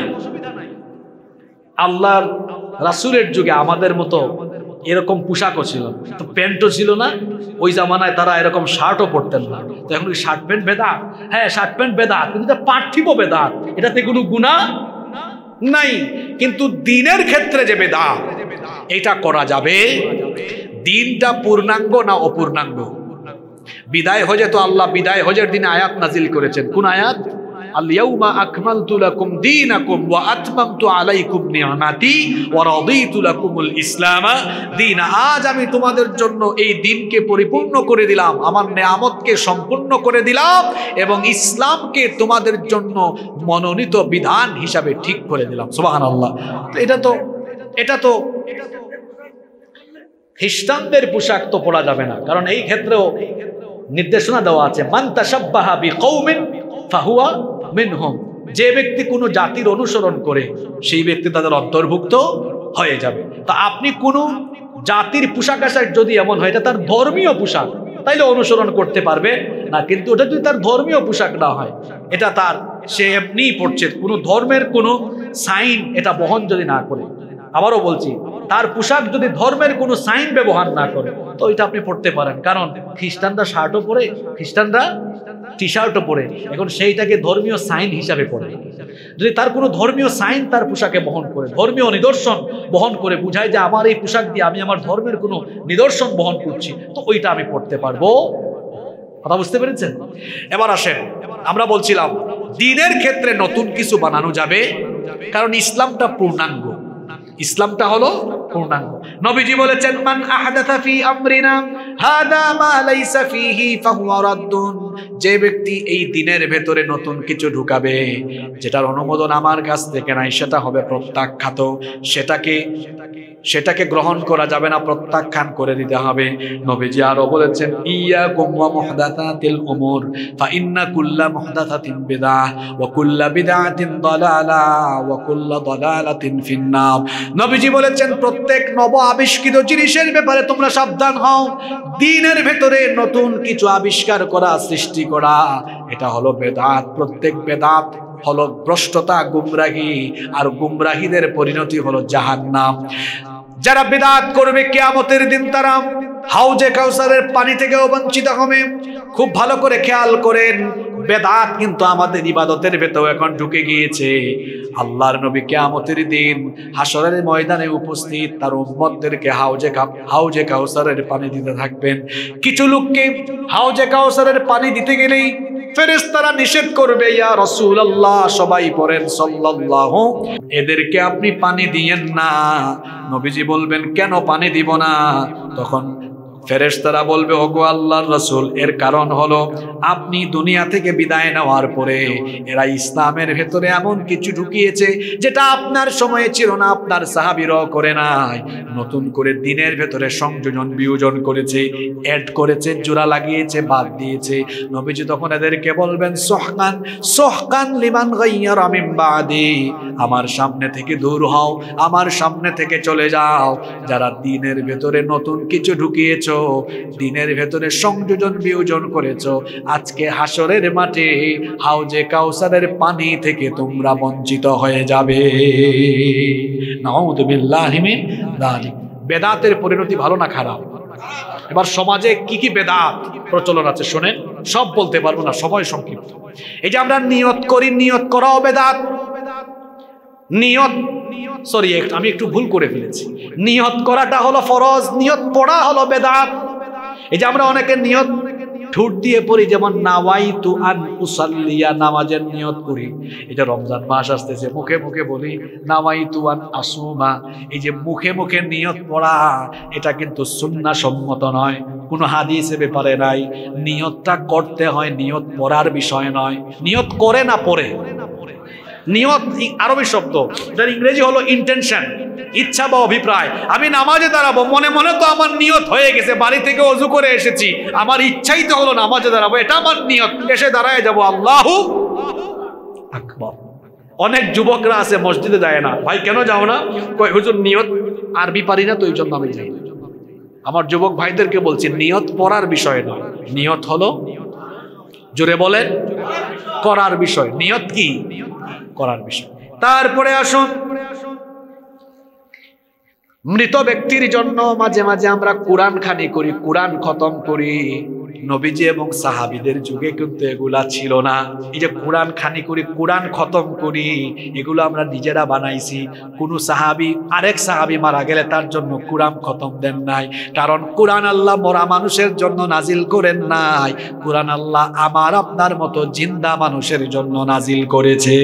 আল্লাহর রাসূলের যুগে আমাদের মতো এরকম পোশাকও ছিল, তো প্যান্টও ছিল না। ওই জামানায় তারা এরকম শার্টও পরতেন না। তো এখন কি শার্ট প্যান্ট বেদাত? হ্যাঁ, শার্ট প্যান্ট বেদাত, কিন্তু এটা পার্থিব বেদাত, এটাতে কোনো গুনাহ নাই। কিন্তু দ্বীনের ক্ষেত্রে যে বেদাত, এটা করা যাবে। দ্বীনটা পূর্ণাঙ্গ না অপূর্ণাঙ্গ? বিদায় হজে তো আল্লাহ বিদায় হজের দিনে আয়াত নাজিল করেছেন। কোন আয়াত? আল-ইয়াউমা আকমালতু লাকুম দীনাকুম ওয়া আতমামতু আলাইকুম নি'মাতি ওয়া রাদিতু লাকুমুল ইসলামা দীনা। আজ আমি তোমাদের জন্য এই দিনকে পরিপূর্ণ করে দিলাম, আমার নেয়ামতকে সম্পূর্ণ করে দিলাম এবং ইসলামকে তোমাদের জন্য মনোনীত বিধান হিসাবে ঠিক করে দিলাম। সুবহানাল্লাহ। তো এটা তো এটা তো খ্রিস্টানদের পোশাক তো পরা যাবে না, কারণ এই ক্ষেত্রেও নির্দেশনা দেওয়া আছে, মান তাশাব্বাহা বিকওমিন ফাহুয়া মিনহুম। যে ব্যক্তি কোনো জাতির অনুসরণ করে, সেই ব্যক্তি তাদের অন্তর্ভুক্ত হয়ে যাবে। তা আপনি কোনো জাতির পোশাক আশাক যদি এমন হয় এটা তার ধর্মীয় পোশাক, তাইলে অনুসরণ করতে পারবে না। কিন্তু ওটা যদি তার ধর্মীয় পোশাক না হয়, এটা তার, সে এমনিই পড়ছে, কোনো ধর্মের কোনো সাইন এটা বহন যদি না করে, আবারও বলছি, তার পোশাক যদি ধর্মের কোনো সাইন ব্যবহার না করে, তো এটা আপনি পড়তে পারেন। কারণ খ্রিস্টানরা শার্টও পরে, খ্রিস্টানরা টি শার্টও পরে, এখন সেইটাকে ধর্মীয় সাইন হিসাবে পড়ে। যদি তার কোনো ধর্মীয় সাইন তার পোশাকে বহন করে, ধর্মীয় নিদর্শন বহন করে, বুঝায় যে আমার এই পোশাক দিয়ে আমি আমার ধর্মের কোনো নিদর্শন বহন করছি, তো ওইটা আমি পড়তে পারবো। কথা বুঝতে পেরেছেন? এবার আসেন, আমরা বলছিলাম দ্বীনের ক্ষেত্রে নতুন কিছু বানানো যাবে, কারণ ইসলামটা পূর্ণাঙ্গ। ইসলামটা হলো পূর্ণাঙ্গ। নবীজি বলেছেন, মান আহদাথা ফি আমরিনা হাদা মা লাইসা ফিহি ফাহুয়া রাদ্দুন, যে ব্যক্তি এই দ্বীনের ভেতরে নতুন কিছু ঢুকাবে যেটার অনুমোদন আমার কাছ থেকে নাই, সেটা হবে প্রত্যাখ্যাত, সেটাকে সেটাকে গ্রহণ করা যাবে না, প্রত্যাখ্যান করে দিতে হবে। নবীজি আরো বলেছেন, ইয়াকুম ওয়া মুহদাসাতিল উমুর ফা ইন্না কুল্লা মুহদাসাতিন বিদআহ ওয়া কুল্লা বিদআতিন দালালা ওয়া কুল্লা দালালাতিন ফিন্নার। নবীজি বলেছেন, প্রত্যেক নব আবিষ্কৃত জিনিসের ব্যাপারে তোমরা সাবধান হও। দ্বীনের ভেতরে নতুন কিছু আবিষ্কার করা, সৃষ্টি করা, এটা হলো বেদাত। প্রত্যেক বেদাত হলো ভ্রষ্টতা, গুমরাহি, আর গুমরাহিদের পরিণতি হলো জাহান্নাম। যারা বিদআত করবে কিয়ামতের দিন তারা হাউজে কাউসারের পানি থেকেও বঞ্চিত হবে। খুব ভালো করে খেয়াল করেন, বেদাত কিন্তু আমাদের ইবাদতের ভেতরে এখন ঢুকে গিয়েছে। আল্লাহর নবী কিয়ামতের দিন হাসরের ময়দানে উপস্থিত তার উম্মতদেরকে হাউজে হাউজে কাউসারের পানি দিতে থাকবেন। কিছু লোককে হাউজে কাউসারের পানি দিতে গেলেই ফেরেশতারা নিষেধ করবে, ইয়া রাসূলুল্লাহ, সবাই পড়েন সাল্লাল্লাহু, এদেরকে আপনি পানি দিয়েন না। নবীজি বলবেন, কেন পানি দিব না? তখন ফেরেশতারা বলবে, ওগো আল্লাহর রাসূল, এর কারণ হলো আপনি দুনিয়া থেকে বিদায় নেওয়ার পরে এরা ইসলামের ভেতরে এমন কিছু ঢুকিয়েছে যেটা আপনার সময়ে ছিল না, আপনার সাহাবীরাও করে নাই। নতুন করে দ্বীনের ভেতরে সংযোজন বিয়োজন করেছে, অ্যাড করেছে, জোড়া লাগিয়েছে, বাদ দিয়েছে। নবীজি তখন এদেরকে বলবেন, সোহকান সোহকান লিমান গায়্যারা মিন বাদি, আমার সামনে থেকে দূর হও, আমার সামনে থেকে চলে যাও। যারা দ্বীনের ভেতরে নতুন কিছু ঢুকিয়েছ, দ্বীনের ভেতরে সংযোজন বিয়োজন করেছো, আজকে হাসরের মাঠে হাউজে কাউসারের পানি থেকে তোমরা বঞ্চিত হয়ে যাবে। নাউযু বিল্লাহি মিন যালিক। বেদাতের পরিণতি ভালো না খারাপ? এবার সমাজে কি কি বেদাত প্রচলন আছে শুনেন, সব বলতে পারবো না, সময় সংক্ষিপ্ত। এই যে আমরা নিয়ত করি, নিয়ত করাও বেদাত। নিয়ত সরি আমি একটু ভুল করে ফেলেছি, নিয়ত করাটা হলো ফরজ, নিয়ত পড়া হলো বেদাত। এই যে আমরা অনেকে নিয়ত ঠোঁট দিয়ে পড়ি, যেমন নাওয়াইতু আন উসাল্লিয়া, নামাজের নিয়ত করি। এটা রমজান মাস আসতেছে, মুখে মুখে বলি নাওয়াইতু আন আসুমা। এই যে মুখে মুখে নিয়ত পড়া, এটা কিন্তু সুন্নাহ সম্মত নয়, কোনো হাদিসে ব্যাপারে নাই। নিয়তটা করতে হয়, নিয়ত পড়ার বিষয় নয়। নিয়ত করে না পড়ে। নিয়ত আরবি শব্দ, যার ইংরেজি হলো ইন্টেনশন, ইচ্ছা বা অভিপ্রায়। আমি নামাজে দাঁড়াবো, মনে মনে তো আমার নিয়ত হয়ে গেছে, বাড়ি থেকে ওযু করে এসেছি, আমার ইচ্ছাই তো হলো নামাজে দাঁড়াবো, এটা আমার নিয়ত। এসে দাঁড়ায় যাবো, আল্লাহু আকবার। অনেক যুবকরা আছে মসজিদে যায় না, ভাই কেন যাও না? কই হুজুর নিয়ত আরবি পারি না, তো এই জন্য আমি যাই। আমার যুবক ভাইদেরকে বলছি, নিয়ত পড়ার বিষয় নয়, নিয়ত হলো, জোরে বলেন, করার বিষয়। নিয়ত কি? করার বিষয়। তারপরে আসুন, মৃত ব্যক্তির জন্য মাঝে মাঝে আমরা কোরআন খানি করি, কোরআন খতম করি। নবীজি এবং সাহাবীদের যুগে কিন্তু এগুলা ছিল না। এই যে কোরআন খানি করি, কোরআন খতম করি, এগুলো আমরা নিজেরা বানাইছি। কোনো সাহাবী আরেক সাহাবী মারা গেলে তার জন্য কোরআন খতম দেন নাই, কারণ কোরআন আল্লাহ মরা মানুষের জন্য নাজিল করেন নাই, কোরআন আল্লাহ আমার আপনার মতো জিন্দা মানুষের জন্য নাজিল করেছে।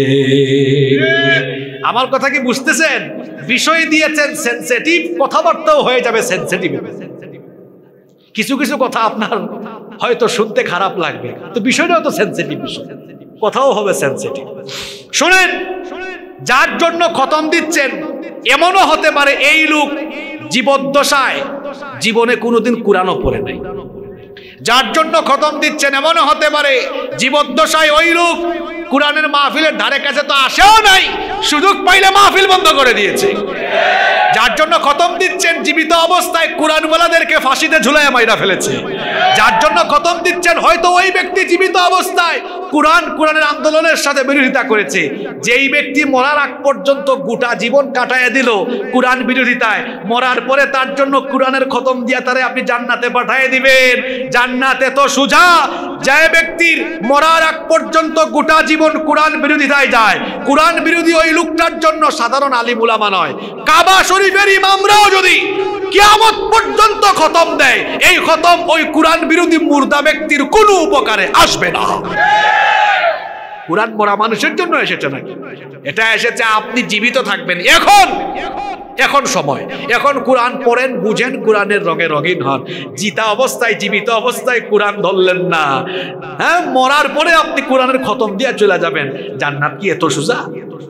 আমার কথা কি বুঝতেছেন? বিষয় দিয়েছেন সেনসিটিভ, কথাবার্তাও হয়ে যাবে সেনসিটিভ। কিছু কিছু কথা আপনার হয়তো শুনতে খারাপ লাগবে, তো বিষয়টাও তো সেনসিটিভ বিষয়, কথাও হবে সেনসিটিভ। শুনেন, যার জন্য খতম দিচ্ছেন এমনও হতে পারে এই লোক জীবদ্দশায় জীবনে কোনোদিন কোরআনও পড়ে নাই। যার জন্য খতম দিচ্ছেন এমনও হতে পারে জীবদ্দশায় ওই লোক কোরআনের মাহফিলের ধারে কাছে তো আসেও নাই, সুযোগ পাইলে মাহফিল বন্ধ করে দিয়েছে। যার জন্য খতম দিচ্ছেন জীবিত অবস্থায় কুরআনওয়ালাদেরকে ফাঁসিতে ঝুলাইয়া মাইরা ফেলেছে। যার জন্য খতম দিচ্ছেন হয়তো ওই ব্যক্তি জীবিত অবস্থায় কুরআন কুরআনের আন্দোলনের সাথে বিরোধিতা করেছে। যেই ব্যক্তি মরার আগ পর্যন্ত গোটা জীবন কাটাইয়া দিল কুরআন বিরোধিতায়, মরার পরে তার জন্য কুরআনের খতম দিয়া তারে আপনি জান্নাতে পাঠিয়ে দিবেন। জান্নাতে তো সোজা। যে ব্যক্তির মরার আগ পর্যন্ত গোটা জীবন কুরআন বিরোধিতায় যায়, কুরআন বিরোধী ওই লোকটার জন্য সাধারণ আলিম উলামা নয়, কাবা শরীফের ইমামরাও যদি কিয়ামত পর্যন্ত খতম দেয়, এই খতম ওই কুরআন বিরোধী মুর্দা ব্যক্তির কোনো উপকারে আসবে না। কুরআন মরা মানুষের জন্য এসেছে নাকি? এটা এসেছে আপনি জীবিত থাকবেন। এখন এখন সময়, এখন কুরআন পড়েন, বুঝেন, কুরআনের রঙে রঙিন হন। জিতা অবস্থায় জীবিত অবস্থায় কুরআন ধরলেন না, হ্যাঁ, মরার পরে আপনি কুরআনের খতম দিয়ে চলে যাবেন। জান্নাত কি এত সোজা?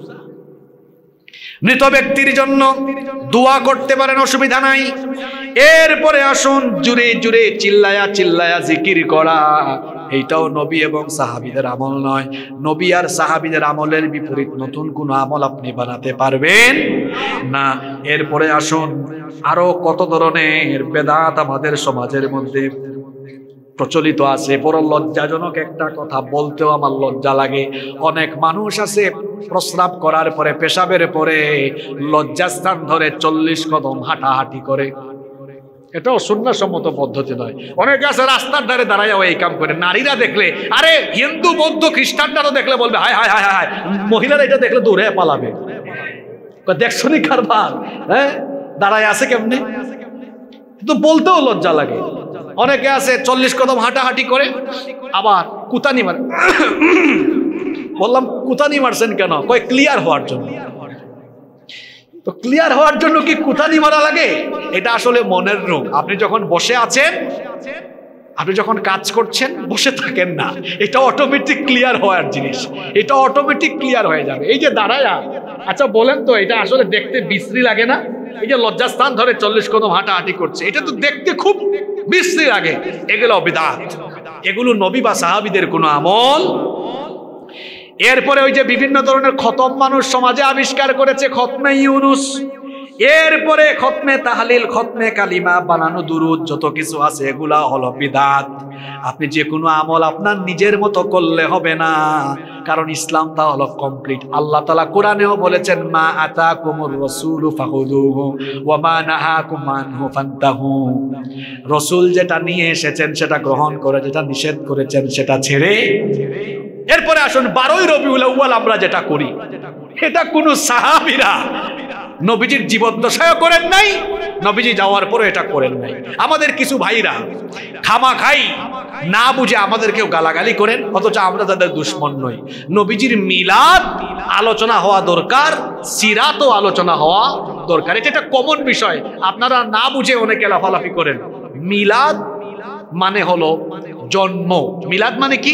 মৃত ব্যক্তির জন্য দোয়া করতে পারেন, অসুবিধা নাই। এরপরে আসুন জুড়ে জুড়ে চিল্লায়া চিল্লায়া জিকির করা, এইটাও নবী এবং সাহাবীদের আমল নয়। নবী আর সাহাবীদের আমলের বিপরীত নতুন কোন আমল আপনি বানাতে পারবেন না। এরপরে আসুন আরো কত ধরনের বেদাত আমাদের সমাজের মধ্যে প্রচলিত আছে। বড় লজ্জাজনক একটা কথা বলতেও আমার লজ্জা লাগে। অনেক মানুষ আছে প্রস্রাব করার পরে, পেশাবের পরে লজ্জাস্থান ধরে চল্লিশ কদম হাঁটাহাঁটি করে। এটাও সুন্নাহসম্মত পদ্ধতি নয়। অনেকে আছে রাস্তার ধারে দাঁড়ায় এই কাম করে। নারীরা দেখলে, আরে হিন্দু বৌদ্ধ খ্রিস্টানরা দেখলে বলবে হায় হায় হায় হায়, মহিলারা এটা দেখলে দৌড়ে পালাবে। দেখছনি কারবার, হ্যাঁ, দাঁড়ায় আছে কেমনে, কিন্তু বলতেও লজ্জা লাগে। অনেকে আছে চল্লিশ কদম হাঁটাহাঁটি করে, আবার কুতানি মারে। বললাম কুতানি মারছেন কেন? কয় ক্লিয়ার হওয়ার জন্য। তো ক্লিয়ার হওয়ার জন্য কি কুতানি মারা লাগে? এটা আসলে মনের রোগ। আপনি যখন বসে আছেন, আপনি যখন কাজ করছেন, বসে থাকেন না, এটা অটোমেটিক ক্লিয়ার হওয়ার জিনিস, এটা অটোমেটিক ক্লিয়ার হয়ে যাবে। এই যে দাঁড়ায়া, আচ্ছা বলেন তো, এটা আসলে দেখতে বিশ্রী লাগে না? এই যে লজ্জাস্থান ধরে চল্লিশ কদম হাঁটাহাঁটি করছে, এটা তো দেখতে খুব বিশ্রী লাগে। এগুলো বিদআত, এগুলো নবী বা সাহাবীদের কোনো আমল। এরপরে ওই যে বিভিন্ন ধরনের খতম মানুষ সমাজে আবিষ্কার করেছে, খতমে ইউনুস, এরপরে খতমে তাহলিল, খতমে কালিমা, বানানো দুরূদ, যত কিছু আছে এগুলা হলো বিদআত। আপনি যে কোনো আমল আপনার নিজের মতো করলে হবে না, কারণ ইসলামটা হলো কমপ্লিট। আল্লাহ তাআলা কোরআনেও বলেছেন, মা আতাকুমুর রাসূলু ফাখুযুহু ওয়া মা নাহাকুম আনহু ফান্তাহু। রাসূল যেটা নিয়ে এসেছেন সেটা গ্রহণ করে, যেটা নিষেধ করেছেন সেটা ছেড়ে। এরপরে আসুন বারোই রবিউল আউয়াল আমরা যেটা করি, এটা কোন সাহাবীরা নবীজির জীবদ্দশায়ও করেন নাই, নবীজি যাওয়ার পরে এটা করেন নাই। আমাদের কিছু ভাইরা খামাখাই না বুঝে আমাদেরকেও গালাগালি করেন, অথচ আমরা তাদের দুশ্মন নই। নবীজির মিলাদ আলোচনা হওয়া দরকার, সিরাতও আলোচনা হওয়া দরকার। এটা একটা কমন বিষয়, আপনারা না বুঝে অনেকে লাফালাফি করেন। মিলাদ মানে হলো জন্ম, মিলাদ মানে কি?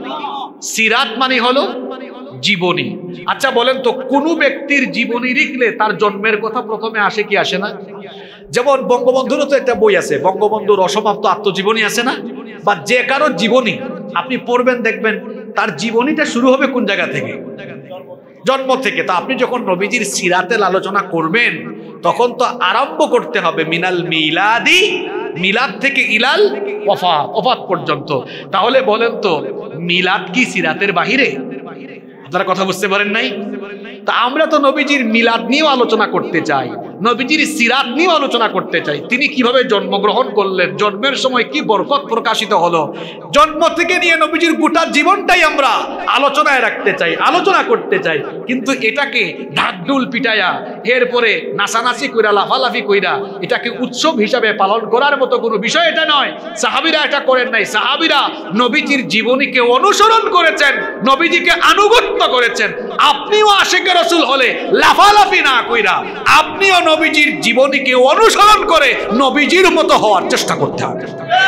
সিরাত মানে হলো জীবনী। আচ্ছা বলেন তো, কোন ব্যক্তির জীবনী লিখলে তার জন্মের কথা প্রথমে আসে কি আসে না? যেমন বঙ্গবন্ধুরও তো একটা বই আছে, বঙ্গবন্ধুর অসমাপ্ত আত্মজীবনী আছে না? বা যে কারো জীবনী আপনি পড়বেন, দেখবেন তার জীবনীটা শুরু হবে কোন জায়গা থেকে? জন্ম থেকে। তা আপনি যখন নবীজির সিরাতের আলোচনা করবেন, তখন তো আরম্ভ করতে হবে মিনাল মিলাদি, মিলাদ থেকে ইলাল ওয়াফাত, ওয়াফাত পর্যন্ত। তাহলে বলেন তো, মিলাদ কি সিরাতের বাহিরে? আপনারা কথা বুঝতে পারেন নাই? তা আমরা তো নবীজির মিলাদ নিয়েও আলোচনা করতে চাই, নবীজির সিরাত নিয়েও আলোচনা করতে চাই। তিনি কিভাবে জন্মগ্রহণ করলেন, জন্মের সময় কি বরকত প্রকাশিত হলো, জন্ম থেকে নিয়ে নবীজির গোটা জীবনটাই আমরা আলোচনায় রাখতে চাই, আলোচনা করতে চাই। কিন্তু এটাকে ঢাকঢোল পিটাইয়া, এরপরে নাচানাচি কইরা, লাফালাফি কইরা এটাকে উৎসব হিসাবে পালন করার মতো কোনো বিষয় এটা নয়। সাহাবীরা এটা করেন নাই। সাহাবীরা নবীজির জীবনীকে অনুসরণ করেছেন, নবীজিকে আনুগত্য করেছেন। আপনিও আশিকে রাসূল হলে লাফালাফি না কইরা, আপনিও নবীজির জীবনীকে অনুসরণ করে নবীজির মতো হওয়ার চেষ্টা করতে হবে।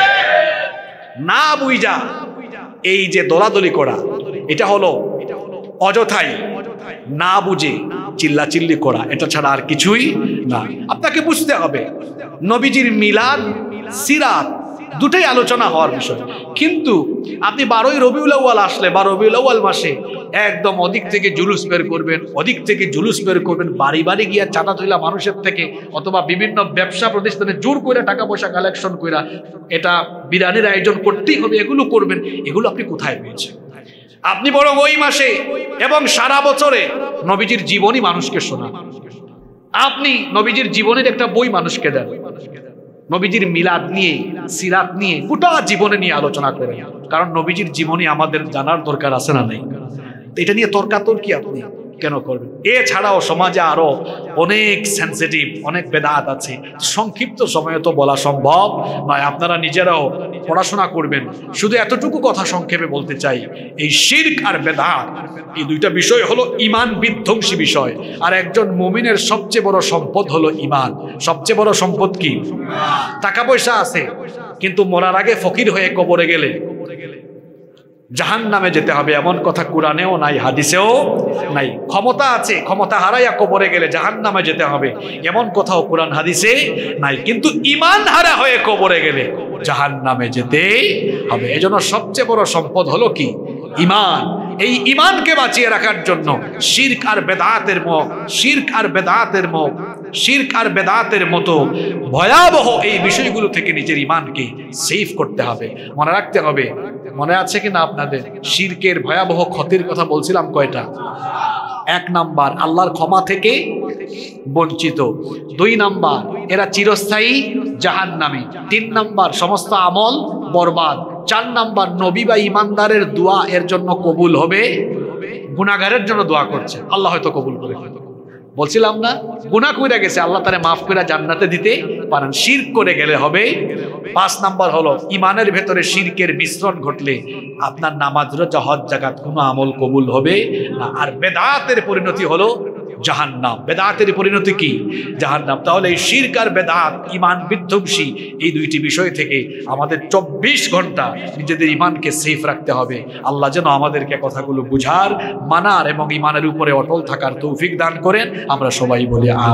না বুঝা এই যে দলাদলি করা, এটা হলো অযথাই না বুঝে চিল্লাচিল্লি করা, এটা ছাড়া আর কিছুই না। আপনাকে বুঝতে হবে নবীজির মিলাদ, সিরাত দুটাই আলোচনা হওয়ার বিষয়। কিন্তু আপনি বারোই রবিউল আউয়াল আসলে বা রবিউল আউয়াল মাসে একদম অধিক থেকে জুলুস বের করবেন, অধিক থেকে জুলুস বের করবেন, বাড়ি বাড়ি গিয়া চাঁদা তুলা মানুষের থেকে, অথবা বিভিন্ন ব্যবসা প্রতিষ্ঠানে জোর করে টাকা পয়সা কালেকশন কইরা এটা বিরিয়ানির আয়োজন করতেই হবে, এগুলো করবেন। এগুলো আপনি কোথায় পেয়েছেন? আপনি বরং ওই মাসে এবং সারা বছরে নবীজির জীবনী মানুষকে শোনান। আপনি নবীজির জীবনের একটা বই মানুষকে দেন, নবীজির মিলাদ নিয়ে, সিরাত নিয়ে, গোটা জীবনে নিয়ে আলোচনা করেন। কারণ নবীজির জীবনী আমাদের জানার দরকার আছে না নেই? এটা নিয়ে তর্কাতর্কি আপনি কেন করবেন? এছাড়াও সমাজে আরো অনেক সেন্সিটিভ, অনেক বেদাত আছে, সংক্ষিপ্ত সময়ে তো বলা সম্ভব নয়। আপনারা নিজেরাও পড়াশোনা করবেন। শুধু এতটুকু কথা সংক্ষেপে বলতে চাই, এই শিরক আর বেদাত এই দুইটা বিষয় হলো ঈমান বিধ্বংসী বিষয়। আর একজন মুমিনের সবচেয়ে বড় সম্পদ হলো ঈমান। সবচেয়ে বড় সম্পদ কি? টাকা পয়সা আছে, কিন্তু মরার আগে ফকির হয়ে কবরে গেলে জাহান্নামে যেতে হবে, এমন কথা কোরআনেও নাই, হাদিসেও নাই। ক্ষমতা আছে, ক্ষমতা হারাইয়া কবরে গেলে জাহান্নামে যেতে হবে, এমন কথাও কোরআন হাদিসে নাই। কিন্তু ঈমান হারা হয়ে কবরে গেলে জাহান্নামে যেতে হবে। এজন্য সবচেয়ে বড় সম্পদ হলো কি? ঈমান। এই ঈমানকে বাঁচিয়ে রাখার জন্য শিরক আর বেদাতের মত শিরক আর বেদাতের মত শিরক আর বেদাতের মতো ভয়াবহ এই বিষয়গুলো থেকে নিজের ঈমানকে সেভ করতে হবে, মনে রাখতে হবে। মনে আছে কিনা আপনাদের শিরকের ভয়াবহ ক্ষতির কথা বলছিলাম কয়টা? এক নাম্বার, আল্লাহর ক্ষমা থেকে বঞ্চিত। দুই নাম্বার, এরা চিরস্থায়ী জাহান্নামী। তিন নাম্বার, সমস্ত আমল বরবাদ। চার নাম্বার, নবী বা ইমানদারের দোয়া এর জন্য কবুল হবে। গুনাহগারের জন্য দোয়া করছে, আল্লাহ হয়তো কবুল করে। বলছিলাম না, গুনাহ কইরা গেছে, আল্লাহ তারে মাফ করে জান্নাতে দিতে পারেন। শিরক করে গেলে হবে। পাঁচ নাম্বার হলো, ইমানের ভেতরে শিরকের মিশ্রণ ঘটলে আপনার নামাজ, রোজা, হজ, যাকাত কোনো আমল কবুল হবে না। আর বেদাতের পরিণতি হলো জাহান্নাম। বেদাতের পরিণতি কি? জাহান্নাম। তাহলে এই শিরক আর বেদাত, ঈমান বিধ্বংসী এই দুইটি বিষয় থেকে আমাদের চব্বিশ ঘন্টা নিজেদের ঈমানকে সেফ রাখতে হবে। আল্লাহ যেন আমাদেরকে কথাগুলো বুঝার, মানার এবং ঈমানের উপরে অটল থাকার তৌফিক দান করেন। আমরা সবাই বলি আমিন।